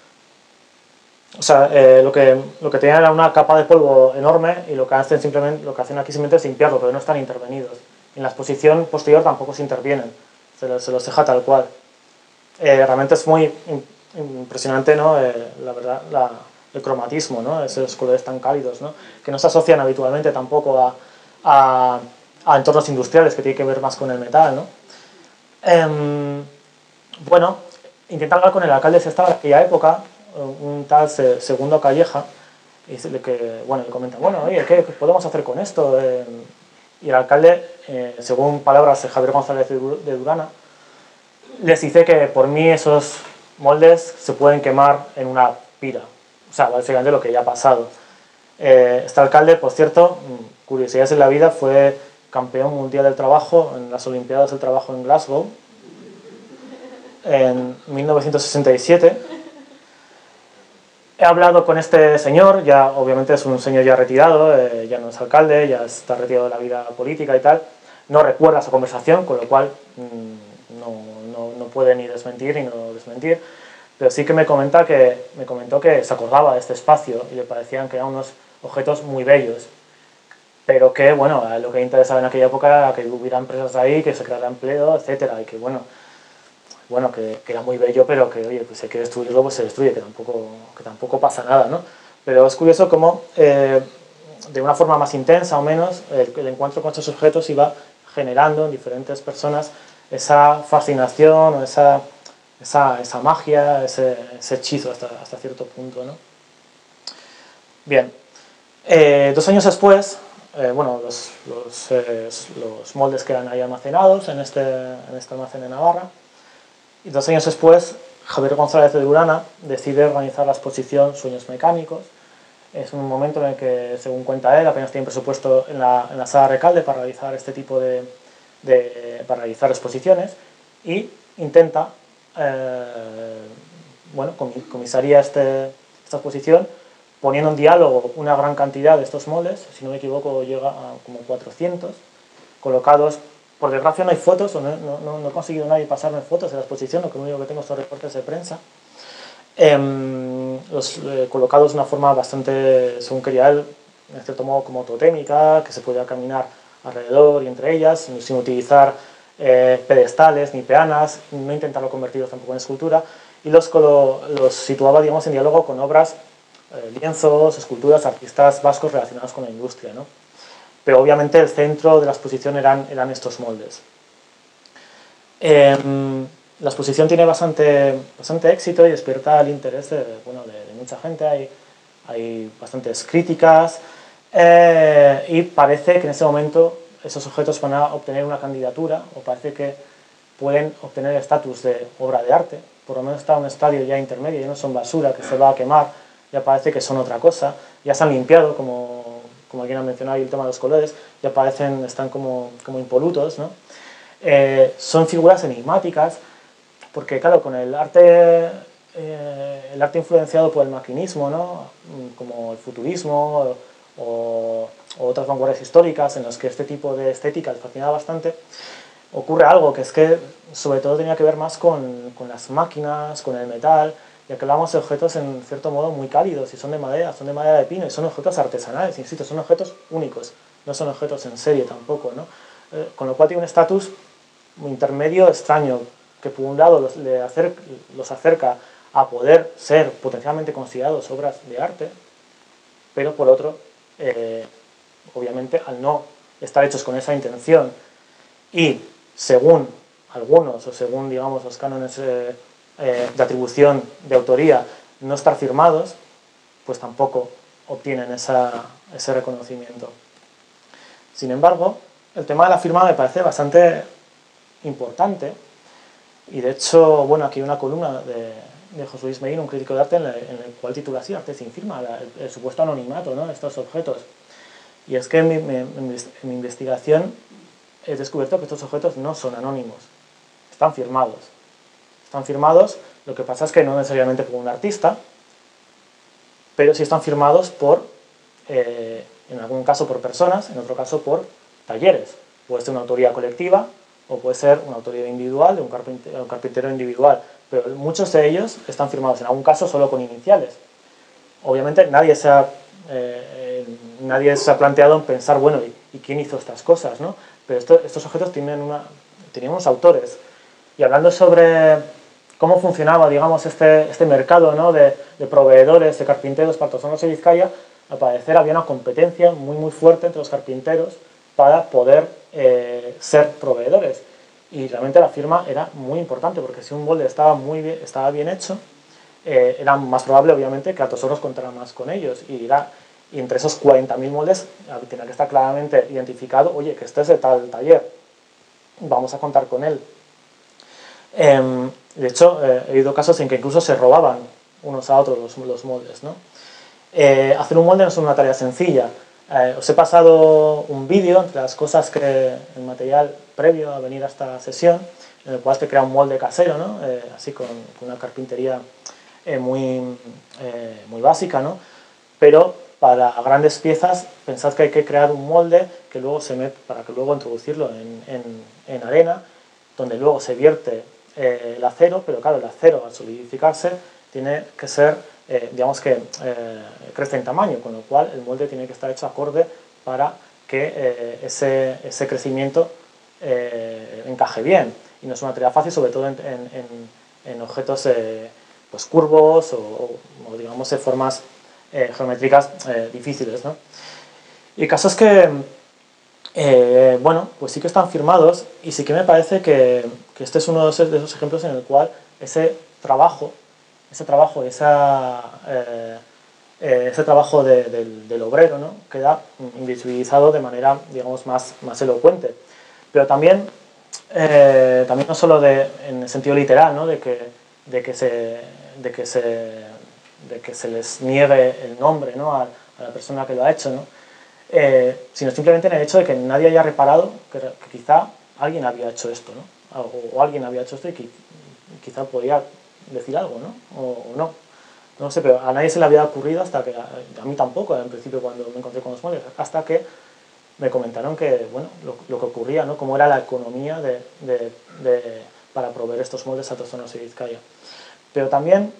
O sea, eh, lo, que, lo que tenían era una capa de polvo enorme y lo que hacen, simplemente, lo que hacen aquí simplemente es limpiarlo, pero no están intervenidos. En la exposición posterior tampoco se intervienen, se los, se los deja tal cual. Eh, realmente es muy impresionante, ¿no? Eh, la verdad, la, el cromatismo, ¿no? Esos colores tan cálidos, ¿no? Que no se asocian habitualmente tampoco a, a, a entornos industriales, que tienen que ver más con el metal, ¿no? Eh, bueno, intentan hablar con el alcalde de Sestao de aquella época, un tal Segundo Calleja, y le, que, bueno, le comenta, bueno, oye, ¿qué podemos hacer con esto? Eh, y el alcalde, eh, según palabras de Javier González de Durana, les dice que por mí esos moldes se pueden quemar en una pira. O sea, básicamente lo que ya ha pasado. Eh, este alcalde, por cierto, curiosidades en la vida, fue campeón mundial del trabajo en las Olimpiadas del Trabajo en Glasgow en mil novecientos sesenta y siete. He hablado con este señor, ya obviamente es un señor ya retirado, eh, ya no es alcalde, ya está retirado de la vida política y tal. No recuerda esa conversación, con lo cual mmm, no, no, no puede ni desmentir ni no desmentir, pero sí que me, comenta que me comentó que se acordaba de este espacio y le parecían que eran unos objetos muy bellos, pero que, bueno, lo que le interesaba en aquella época era que hubiera empresas ahí, que se creara empleo, etcétera, y que, bueno, bueno que, que era muy bello, pero que, oye, pues si hay que destruirlo, pues se destruye, que tampoco, que tampoco pasa nada, ¿no? Pero es curioso cómo, eh, de una forma más intensa o menos, el, el encuentro con estos objetos iba generando en diferentes personas esa fascinación o esa, esa, esa magia, ese, ese hechizo hasta, hasta cierto punto, ¿no? Bien, eh, dos años después, eh, bueno, los, los, eh, los moldes quedan ahí almacenados en este, en este almacén de Navarra, y dos años después Javier González de Durana decide organizar la exposición Sueños Mecánicos. Es un momento en el que, según cuenta él, apenas tiene presupuesto en la, en la Sala Recalde para realizar este tipo de, de para realizar exposiciones, y intenta, eh, bueno, comisaría este, esta exposición poniendo en diálogo una gran cantidad de estos moldes, si no me equivoco llega a como cuatrocientos, colocados. Por desgracia no hay fotos, o no, no, no he conseguido nadie pasarme fotos de la exposición, lo único que tengo son reportes de prensa, eh, los, eh, colocados de una forma bastante, según quería él, en cierto modo como totémica, que se podía caminar alrededor y entre ellas, sin utilizar eh, pedestales ni peanas, no intentarlo convertirlos tampoco en escultura, y los, los situaba, digamos, en diálogo con obras, eh, lienzos, esculturas, artistas vascos relacionados con la industria, ¿no? Pero obviamente el centro de la exposición eran, eran estos moldes. Eh, la exposición tiene bastante, bastante éxito y despierta el interés de, bueno, de, de mucha gente, hay, hay bastantes críticas, eh, y parece que en ese momento esos objetos van a obtener una candidatura, o parece que, pueden obtener estatus de obra de arte, por lo menos está en un estadio ya intermedio, ya no son basura que se va a quemar, ya parece que son otra cosa, ya se han limpiado, como, como alguien ha mencionado ahí el tema de los colores, ya parecen, están como, como impolutos, ¿no? Eh, son figuras enigmáticas, porque claro, con el arte, eh, el arte influenciado por el maquinismo, ¿no? Como el futurismo o, o otras vanguardias históricas en las que este tipo de estética les fascinaba bastante, ocurre algo que es que sobre todo tenía que ver más con, con las máquinas, con el metal, ya que hablamos de objetos en cierto modo muy cálidos y son de madera, son de madera de pino y son objetos artesanales, insisto, son objetos únicos, no son objetos en serie tampoco, ¿no? Eh, con lo cual tiene un estatus intermedio extraño, que por un lado los, le acer, los acerca a poder ser potencialmente considerados obras de arte, pero por otro, eh, obviamente al no estar hechos con esa intención y según algunos o según digamos los cánones eh, eh, de atribución de autoría no estar firmados, pues tampoco obtienen esa, ese reconocimiento. Sin embargo, el tema de la firma me parece bastante importante y de hecho, bueno, aquí hay una columna de, de José Luis Medina, un crítico de arte, en, la, en el cual titula así, Arte sin firma, la, el, el supuesto anonimato, ¿no?, de estos objetos. Y es que en mi, en, en mi investigación he descubierto que estos objetos no son anónimos, están firmados. Están firmados, lo que pasa es que no necesariamente por un artista, pero sí están firmados por, eh, en algún caso por personas, en otro caso por talleres. Puede ser una autoría colectiva o puede ser una autoría individual de un carpintero, un carpintero individual, pero muchos de ellos están firmados, en algún caso solo con iniciales. Obviamente nadie se ha, eh, nadie se ha planteado en pensar, bueno, ¿y, y quién hizo estas cosas?, ¿no? Pero esto, estos objetos tienen una, tenían unos autores. Y hablando sobre cómo funcionaba, digamos, este, este mercado, ¿no?, de, de proveedores, de carpinteros para Tortosanos y Vizcaya, al parecer había una competencia muy muy fuerte entre los carpinteros para poder eh, ser proveedores. Y realmente la firma era muy importante, porque si un molde estaba, muy bien, estaba bien hecho, eh, era más probable, obviamente, que Altos Hornos contara más con ellos. Y, era, y entre esos cuarenta mil moldes tenía que estar claramente identificado, oye, que este es de tal taller, vamos a contar con él. Eh, de hecho, eh, he oído casos en que incluso se robaban unos a otros los, los moldes, ¿no? Eh, hacer un molde no es una tarea sencilla. Eh, os he pasado un vídeo entre las cosas que el material previo a venir a esta sesión, en el cual se crea un molde casero, ¿no? Eh, así con, con una carpintería eh, muy, eh, muy básica, ¿no? Pero para grandes piezas pensad que hay que crear un molde que luego se mete, para que luego introducirlo en, en, en arena, donde luego se vierte eh, el acero, pero claro, el acero al solidificarse tiene que ser, eh, digamos que eh, crece en tamaño, con lo cual el molde tiene que estar hecho acorde para que eh, ese, ese crecimiento eh, encaje bien. Y no es una tarea fácil, sobre todo en, en, en objetos eh, pues curvos o, o digamos de formas eh, geométricas eh, difíciles, ¿no? Y casos que, eh, bueno, pues sí que están firmados y sí que me parece que, que este es uno de esos, de esos ejemplos en el cual ese trabajo ese trabajo, esa, eh, eh, ese trabajo de, del, del obrero, ¿no?, queda invisibilizado de manera, digamos, más, más elocuente. Pero también, eh, también no solo de, en el sentido literal, ¿no?, de que, de que, se, de que, se, de que se les niegue el nombre, ¿no?, a, a la persona que lo ha hecho, ¿no?, eh, sino simplemente en el hecho de que nadie haya reparado que, que quizá alguien había hecho esto, ¿no?, o, o alguien había hecho esto y que quizá podía decir algo, ¿no? O, o no. No sé, pero a nadie se le había ocurrido hasta que, a, a mí tampoco, en principio cuando me encontré con los moldes, hasta que me comentaron que, bueno, lo, lo que ocurría, ¿no?, cómo era la economía de, de, de, para proveer estos moldes a Tortosanos y Vizcaya. Pero también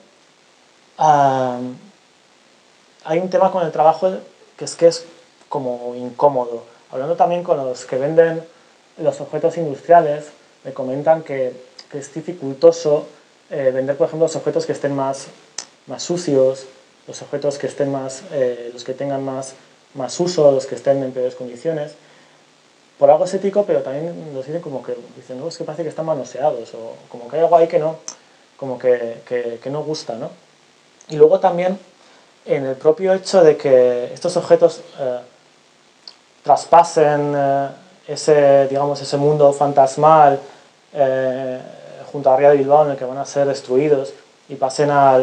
um, hay un tema con el trabajo que es que es como incómodo. Hablando también con los que venden los objetos industriales, me comentan que, que es dificultoso Eh, vender, por ejemplo, los objetos que estén más, más sucios, los objetos que estén más, eh, los que tengan más, más uso, los que estén en peores condiciones, por algo estético, pero también nos dicen como que, dicen, no, es que parece que están manoseados, o como que hay algo ahí que no, como que, que, que no gusta, ¿no? Y luego también, en el propio hecho de que estos objetos eh, traspasen eh, ese, digamos, ese mundo fantasmal eh, junto a Ría de Bilbao en el que van a ser destruidos y pasen al,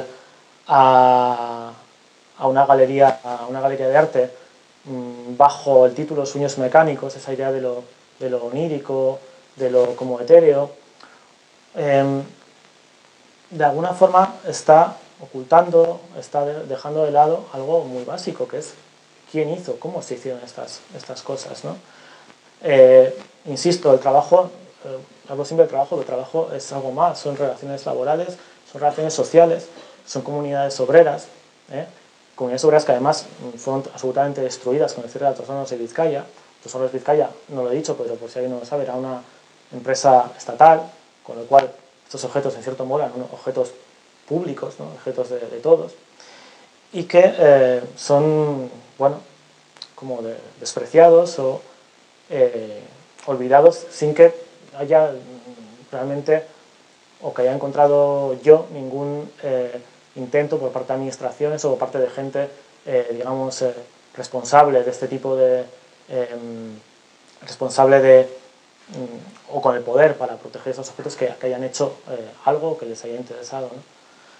a, a, una galería, a una galería de arte mmm, bajo el título Sueños mecánicos, esa idea de lo, de lo onírico, de lo como etéreo, eh, de alguna forma está ocultando, está dejando de lado algo muy básico, que es quién hizo, cómo se hicieron estas, estas cosas, ¿no? Eh, insisto, el trabajo, eh, algo simple del trabajo, el trabajo es algo más, son relaciones laborales, son relaciones sociales, son comunidades obreras, ¿eh? comunidades obreras que además fueron absolutamente destruidas con el cierre de Altos de Vizcaya. Altos de Vizcaya, no lo he dicho, pero por si alguien no lo sabe, era una empresa estatal, con lo cual estos objetos en cierto modo eran objetos públicos, ¿no? objetos de, de todos, y que eh, son, bueno, como de, despreciados o eh, olvidados sin que haya realmente, o que haya encontrado yo, ningún eh, intento por parte de administraciones o por parte de gente, eh, digamos, eh, responsable de este tipo de... Eh, responsable de o con el poder para proteger esos objetos que, que hayan hecho eh, algo que les haya interesado, ¿no?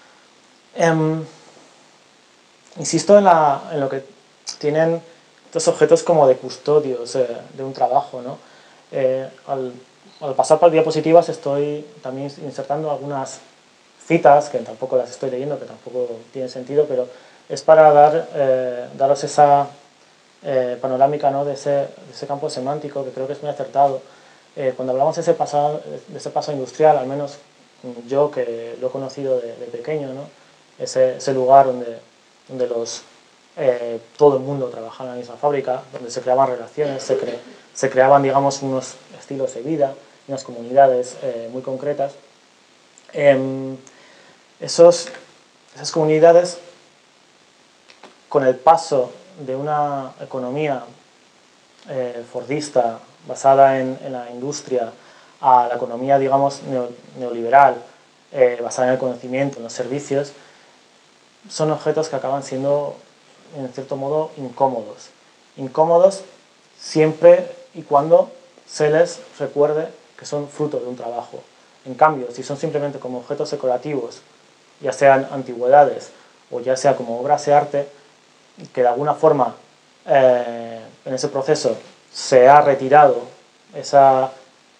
Eh, insisto en, la, en lo que tienen estos objetos como de custodios eh, de un trabajo, ¿no? Eh, al, al pasar por diapositivas estoy también insertando algunas citas, que tampoco las estoy leyendo, que tampoco tienen sentido, pero es para dar, eh, daros esa eh, panorámica, ¿no? de, ese, de ese campo semántico que creo que es muy acertado. Eh, cuando hablamos de ese, pasado, de ese pasado industrial, al menos yo que lo he conocido de, de pequeño, ¿no? ese, ese lugar donde, donde los, eh, todo el mundo trabajaba en la misma fábrica, donde se creaban relaciones, se, cre, se creaban, digamos, unos estilos de vida, unas comunidades eh, muy concretas. Eh, esos, esas comunidades, con el paso de una economía eh, fordista, basada en, en la industria, a la economía, digamos, neo, neoliberal, eh, basada en el conocimiento, en los servicios, son objetos que acaban siendo, en cierto modo, incómodos. Incómodos siempre y cuando se les recuerde que son fruto de un trabajo. En cambio, si son simplemente como objetos decorativos, ya sean antigüedades o ya sea como obras de arte, que de alguna forma eh, en ese proceso se ha retirado esa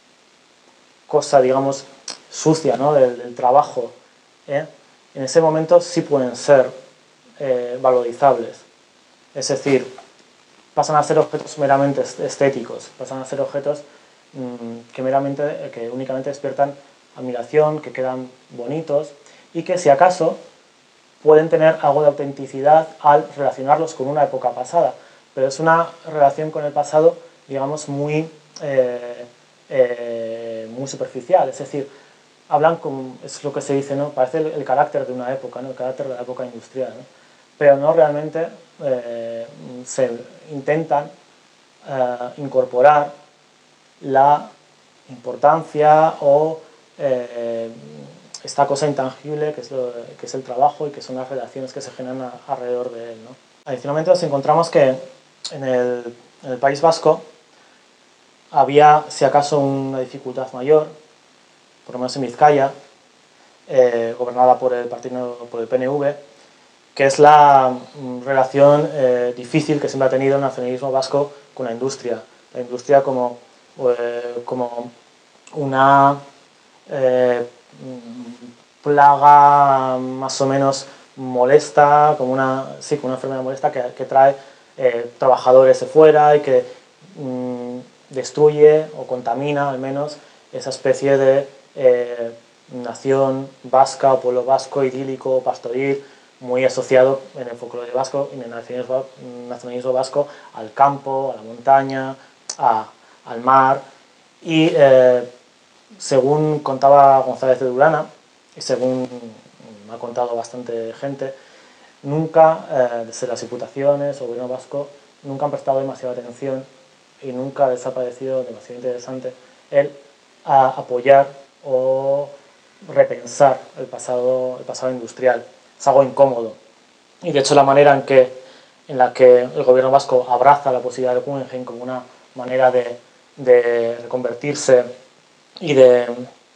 cosa, digamos, sucia, ¿no? del, del trabajo, ¿eh? en ese momento sí pueden ser eh, valorizables. Es decir, pasan a ser objetos meramente estéticos, pasan a ser objetos mmm, que, meramente, que únicamente despiertan admiración, que quedan bonitos y que, si acaso, pueden tener algo de autenticidad al relacionarlos con una época pasada, pero es una relación con el pasado, digamos, muy, eh, eh, muy superficial, es decir, hablan con, es lo que se dice, ¿no? Parece el, el carácter de una época, ¿no? El carácter de la época industrial, ¿no? Pero no realmente eh, se intentan eh, incorporar la importancia o eh, esta cosa intangible que es, lo, que es el trabajo y que son las relaciones que se generan a, alrededor de él, ¿no? Adicionalmente nos encontramos que en el, en el País Vasco había, si acaso, una dificultad mayor, por lo menos en Vizcaya, eh, gobernada por el, partido, por el P N V, que es la mm, relación eh, difícil que siempre ha tenido el nacionalismo vasco con la industria. La industria como, eh, como una eh, plaga más o menos molesta, como una, sí, como una enfermedad molesta que, que trae eh, trabajadores de fuera y que mmm, destruye o contamina al menos esa especie de eh, nación vasca o pueblo vasco idílico, pastoril, muy asociado en el folclore vasco y en el nacionalismo, nacionalismo vasco al campo, a la montaña, a, al mar. Y eh, según contaba González de Durana, y según me ha contado bastante gente, nunca, eh, desde las diputaciones o gobierno vasco, nunca han prestado demasiada atención y nunca les ha parecido demasiado interesante el a apoyar o repensar el pasado, el pasado industrial. Es algo incómodo. Y de hecho la manera en, que, en la que el gobierno vasco abraza la posibilidad del Guggenheim como una manera de, de reconvertirse y de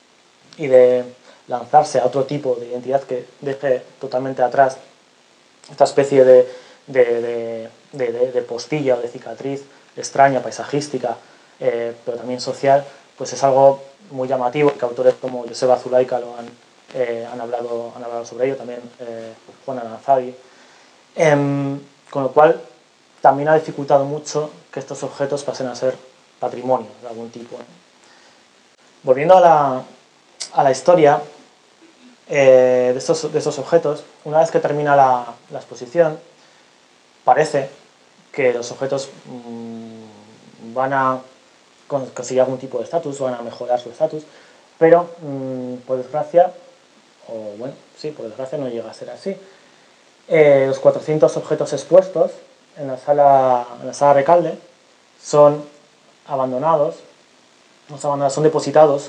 y de lanzarse a otro tipo de identidad que deje totalmente atrás esta especie de, de, de, de, de, de postilla o de cicatriz extraña, paisajística, eh, pero también social, pues es algo muy llamativo, que autores como Joseba Zulaika lo han, eh, han, hablado, han hablado sobre ello, también eh, Juan Aranzadi, eh, con lo cual también ha dificultado mucho que estos objetos pasen a ser patrimonio de algún tipo, ¿no? Volviendo a la, a la historia eh, de, estos, de estos objetos, una vez que termina la, la exposición, parece que los objetos mmm, van a conseguir algún tipo de estatus, van a mejorar su estatus, pero mmm, por desgracia, o bueno, sí, por desgracia no llega a ser así. Eh, los cuatrocientos objetos expuestos en la sala, en la sala Recalde son abandonados, los abandonados son depositados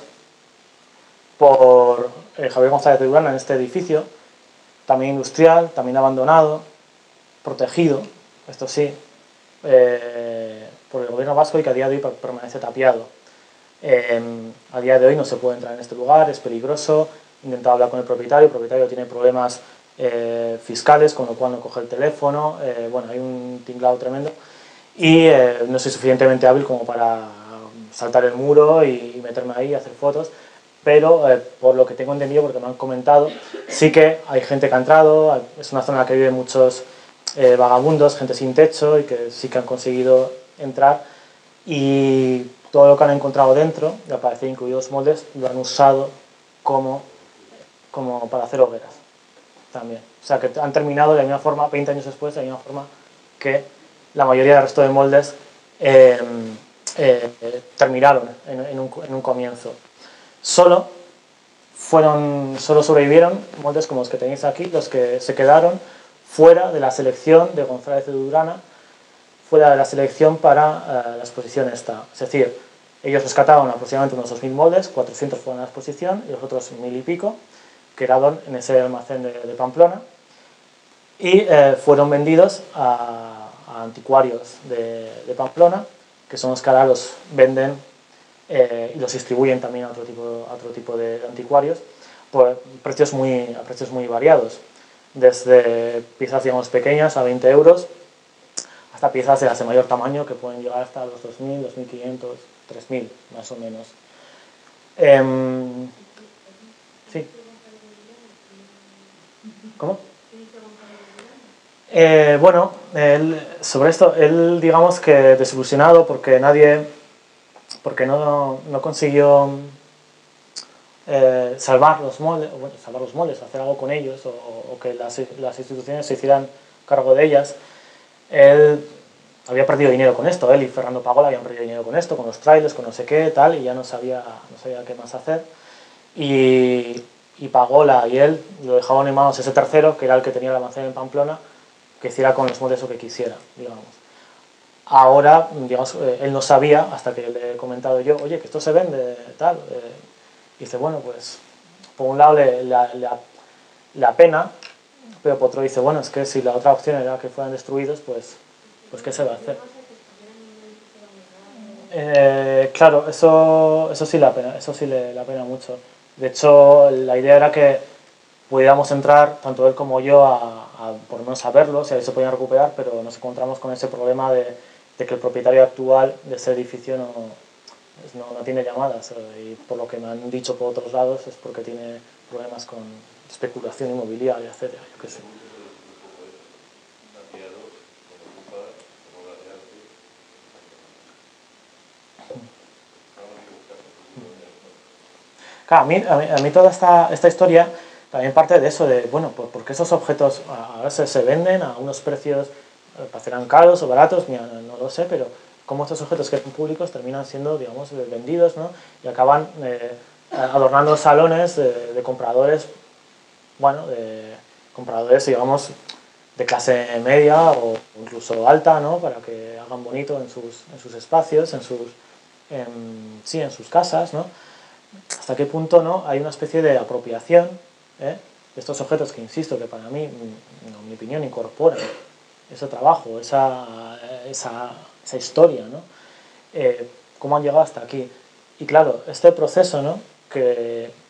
por eh, Javier González de Durana en este edificio, también industrial, también abandonado, protegido, esto sí, eh, por el gobierno vasco y que a día de hoy permanece tapiado. Eh, a día de hoy no se puede entrar en este lugar, es peligroso. He intentado hablar con el propietario, el propietario tiene problemas eh, fiscales, con lo cual no coge el teléfono, eh, bueno, hay un tinglado tremendo y eh, no soy suficientemente hábil como para saltar el muro y, y meterme ahí y hacer fotos, pero eh, por lo que tengo entendido, porque me han comentado, sí que hay gente que ha entrado, es una zona en la que viven muchos eh, vagabundos, gente sin techo y que sí que han conseguido entrar y todo lo que han encontrado dentro, y al parecer incluidos moldes, lo han usado como, como para hacer hogueras también. O sea que han terminado de la misma forma, veinte años después, de la misma forma que la mayoría del resto de moldes eh, eh, eh, terminaron en, en, un, en un comienzo. Solo, fueron, solo sobrevivieron moldes como los que tenéis aquí, los que se quedaron fuera de la selección de González de Durana, fuera de la selección para uh, la exposición esta. Es decir, ellos rescataron aproximadamente unos dos mil moldes, cuatrocientos fueron a la exposición y los otros mil y pico quedaron en ese almacén de, de Pamplona y eh, fueron vendidos a, a anticuarios de, de Pamplona, que son los que ahora los venden eh, y los distribuyen también a otro tipo, a otro tipo de anticuarios por precios muy, a precios muy variados, desde piezas digamos pequeñas a veinte euros hasta piezas de, de mayor tamaño que pueden llegar hasta los dos mil, dos mil quinientos, tres mil más o menos. Eh, sí. ¿Cómo? Eh, bueno, él, sobre esto, él digamos que desilusionado porque nadie, porque no, no consiguió eh, salvar los moldes, bueno, salvar los moldes, hacer algo con ellos o, o que las, las instituciones se hicieran cargo de ellas. Él había perdido dinero con esto, él y Fernando Pagola habían perdido dinero con esto, con los trailers, con no sé qué, tal, y ya no sabía, no sabía qué más hacer. Y, y Pagola y él lo dejaban en manos ese tercero, que era el que tenía el almacén en Pamplona, que hiciera con los moldes lo que quisiera, digamos. Ahora, digamos, él no sabía, hasta que le he comentado yo, oye, que esto se vende, tal. Eh, y dice, bueno, pues, por un lado le, la, la, la pena, pero por otro dice, bueno, es que si la otra opción era que fueran destruidos, pues, pues ¿qué se va a hacer? Eh, claro, eso, eso sí la pena, eso sí le la pena mucho. De hecho, la idea era que pudiéramos entrar, tanto él como yo, a, a por lo menos a verlo, si ahí se podían recuperar, pero nos encontramos con ese problema de, de que el propietario actual de ese edificio no, no, no tiene llamadas, y por lo que me han dicho por otros lados es porque tiene problemas con especulación inmobiliaria, etcétera, yo qué sé. Claro, a mí, a mí, a mí toda esta, esta historia también parte de eso, de, bueno, ¿por, ¿por qué esos objetos ahora se, se venden a unos precios, eh, parecerán caros o baratos? Mira, no, no lo sé, pero cómo estos objetos que son públicos terminan siendo, digamos, vendidos, ¿no? Y acaban eh, adornando salones de, de compradores, bueno, de compradores, digamos, de clase media o incluso alta, ¿no? Para que hagan bonito en sus, en sus espacios, en sus, en, sí, en sus casas, ¿no? Hasta qué punto, ¿no? Hay una especie de apropiación, ¿eh? de estos objetos que, insisto, que para mí, en mi opinión, incorporan ese trabajo, esa, esa, esa historia, ¿no? Eh, cómo han llegado hasta aquí. Y claro, este proceso, ¿no? que,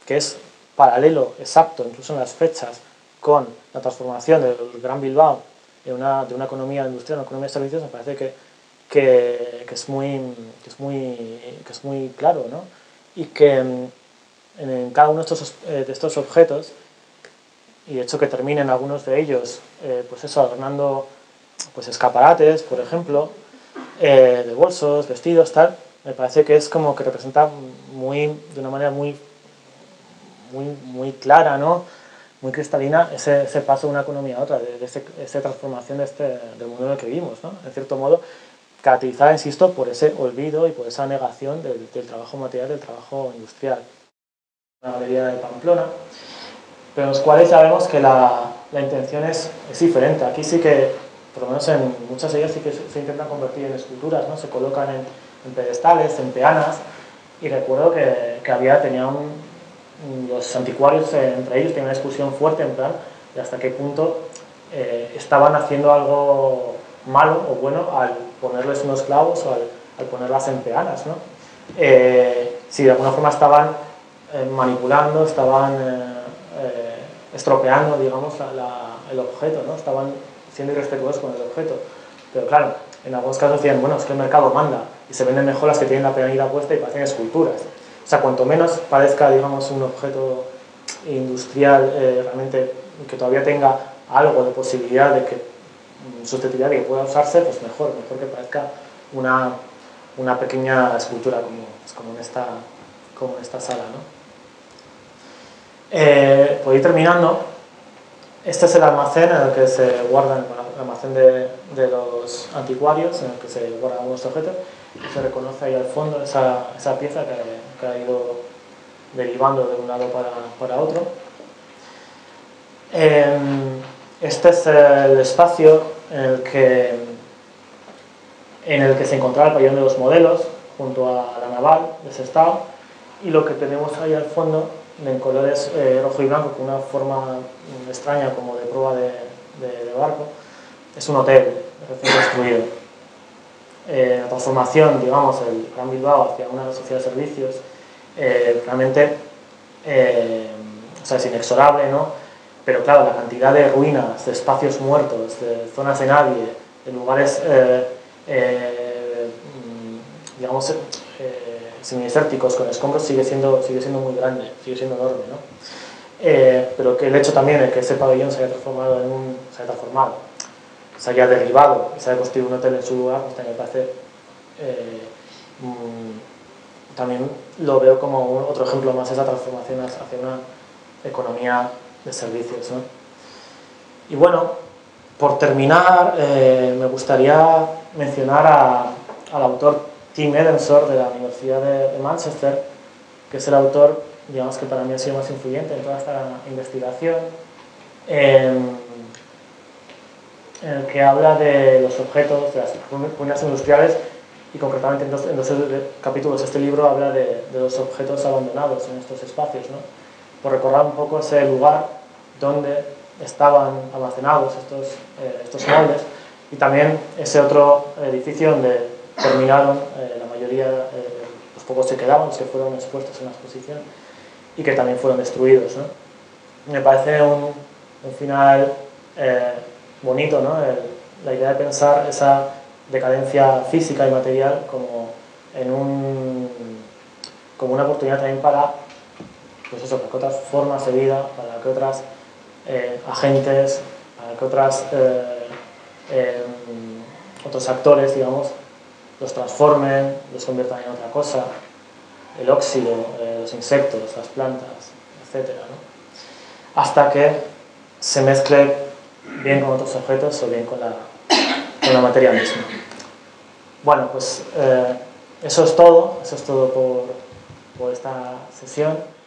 que es paralelo, exacto, incluso en las fechas, con la transformación del Gran Bilbao de una, de una economía industrial a una economía de servicios, me parece que, que, que, es, muy, que, es, muy, que es muy claro, ¿no? Y que en, en cada uno de estos, de estos objetos, y de hecho que terminen algunos de ellos, eh, pues eso, adornando pues escaparates, por ejemplo, eh, de bolsos, vestidos, tal, me parece que es como que representa muy, de una manera muy, muy, muy clara, ¿no? Muy cristalina, ese, ese paso de una economía a otra, de, de ese, esa transformación de este, del mundo en el que vivimos, ¿no? En cierto modo, caracterizada, insisto, por ese olvido y por esa negación del, del trabajo material, del trabajo industrial. Una galería de Pamplona, pero en los cuales ya vemos que la, la intención es, es diferente. Aquí sí que, por lo menos en muchas de ellas sí que se, se intentan convertir en esculturas, ¿no? Se colocan en, en pedestales, en peanas, y recuerdo que, que había, tenía un, los anticuarios eh, entre ellos tenían una discusión fuerte en plan de hasta qué punto eh, estaban haciendo algo malo o bueno al ponerles unos clavos o al, al ponerlas en peanas, ¿no? Eh, si de alguna forma estaban eh, manipulando, estaban eh, eh, estropeando, digamos, la, la, el objeto, ¿no? Estaban siendo irrespetuosos con el objeto. Pero claro, en algunos casos decían, bueno, es que el mercado manda y se venden mejor las que tienen la peanita puesta y parecen esculturas. O sea, cuanto menos parezca, digamos, un objeto industrial eh, realmente que todavía tenga algo de posibilidad de que susceptibilidad de que pueda usarse, pues mejor, mejor que parezca una, una pequeña escultura como, pues como, en esta, como en esta sala, ¿no? Eh, por ir terminando, este es el almacén en el que se guardan, el almacén de, de los anticuarios, en el que se guardan algunos objetos. Se reconoce ahí al fondo esa, esa pieza que, que ha ido derivando de un lado para, para otro. Eh, este es el espacio en el que, en el que se encontraba el pabellón de los modelos, junto a la naval de Sestao, y lo que tenemos ahí al fondo, en colores eh, rojo y blanco, con una forma extraña como de proa de, de, de barco, es un hotel recién construido. Eh, la transformación, digamos, del Gran Bilbao hacia una sociedad de servicios, eh, realmente eh, o sea, es inexorable, ¿no? Pero claro, la cantidad de ruinas, de espacios muertos, de zonas de nadie, de lugares, eh, eh, digamos, eh, semidesérticos, con escombros, sigue siendo, sigue siendo muy grande, sigue siendo enorme, ¿no? Eh, pero que el hecho también de que ese pabellón se haya transformado en un... se haya transformado, se haya derribado y se haya construido un hotel en su lugar, pues también me parece, eh, mmm, también lo veo como un, otro ejemplo más, esa transformación hacia una economía de servicios, ¿no? Y bueno, por terminar, eh, me gustaría mencionar a, al autor Tim Edensor de la Universidad de, de Manchester, que es el autor, digamos, que para mí ha sido más influyente en toda esta investigación, eh, en el que habla de los objetos, de las ruinas industriales, y concretamente en dos, en dos capítulos este libro habla de, de los objetos abandonados en estos espacios, ¿no? Por recordar un poco ese lugar donde estaban almacenados estos, eh, estos moldes, y también ese otro edificio donde terminaron eh, la mayoría, eh, los pocos se quedaban, los que fueron expuestos en la exposición, y que también fueron destruidos, ¿no? Me parece un, un final eh, bonito, ¿no? El, la idea de pensar esa decadencia física y material como, en un, como una oportunidad también para, pues eso, para que otras formas de vida, para que otras eh, agentes, para que otras, eh, eh, otros actores, digamos, los transformen, los conviertan en otra cosa, el óxido, eh, los insectos, las plantas, etcétera, ¿no? Hasta que se mezcle bien con otros objetos o bien con la, con la materia misma. Bueno, pues eh, eso es todo, eso es todo por, por esta sesión.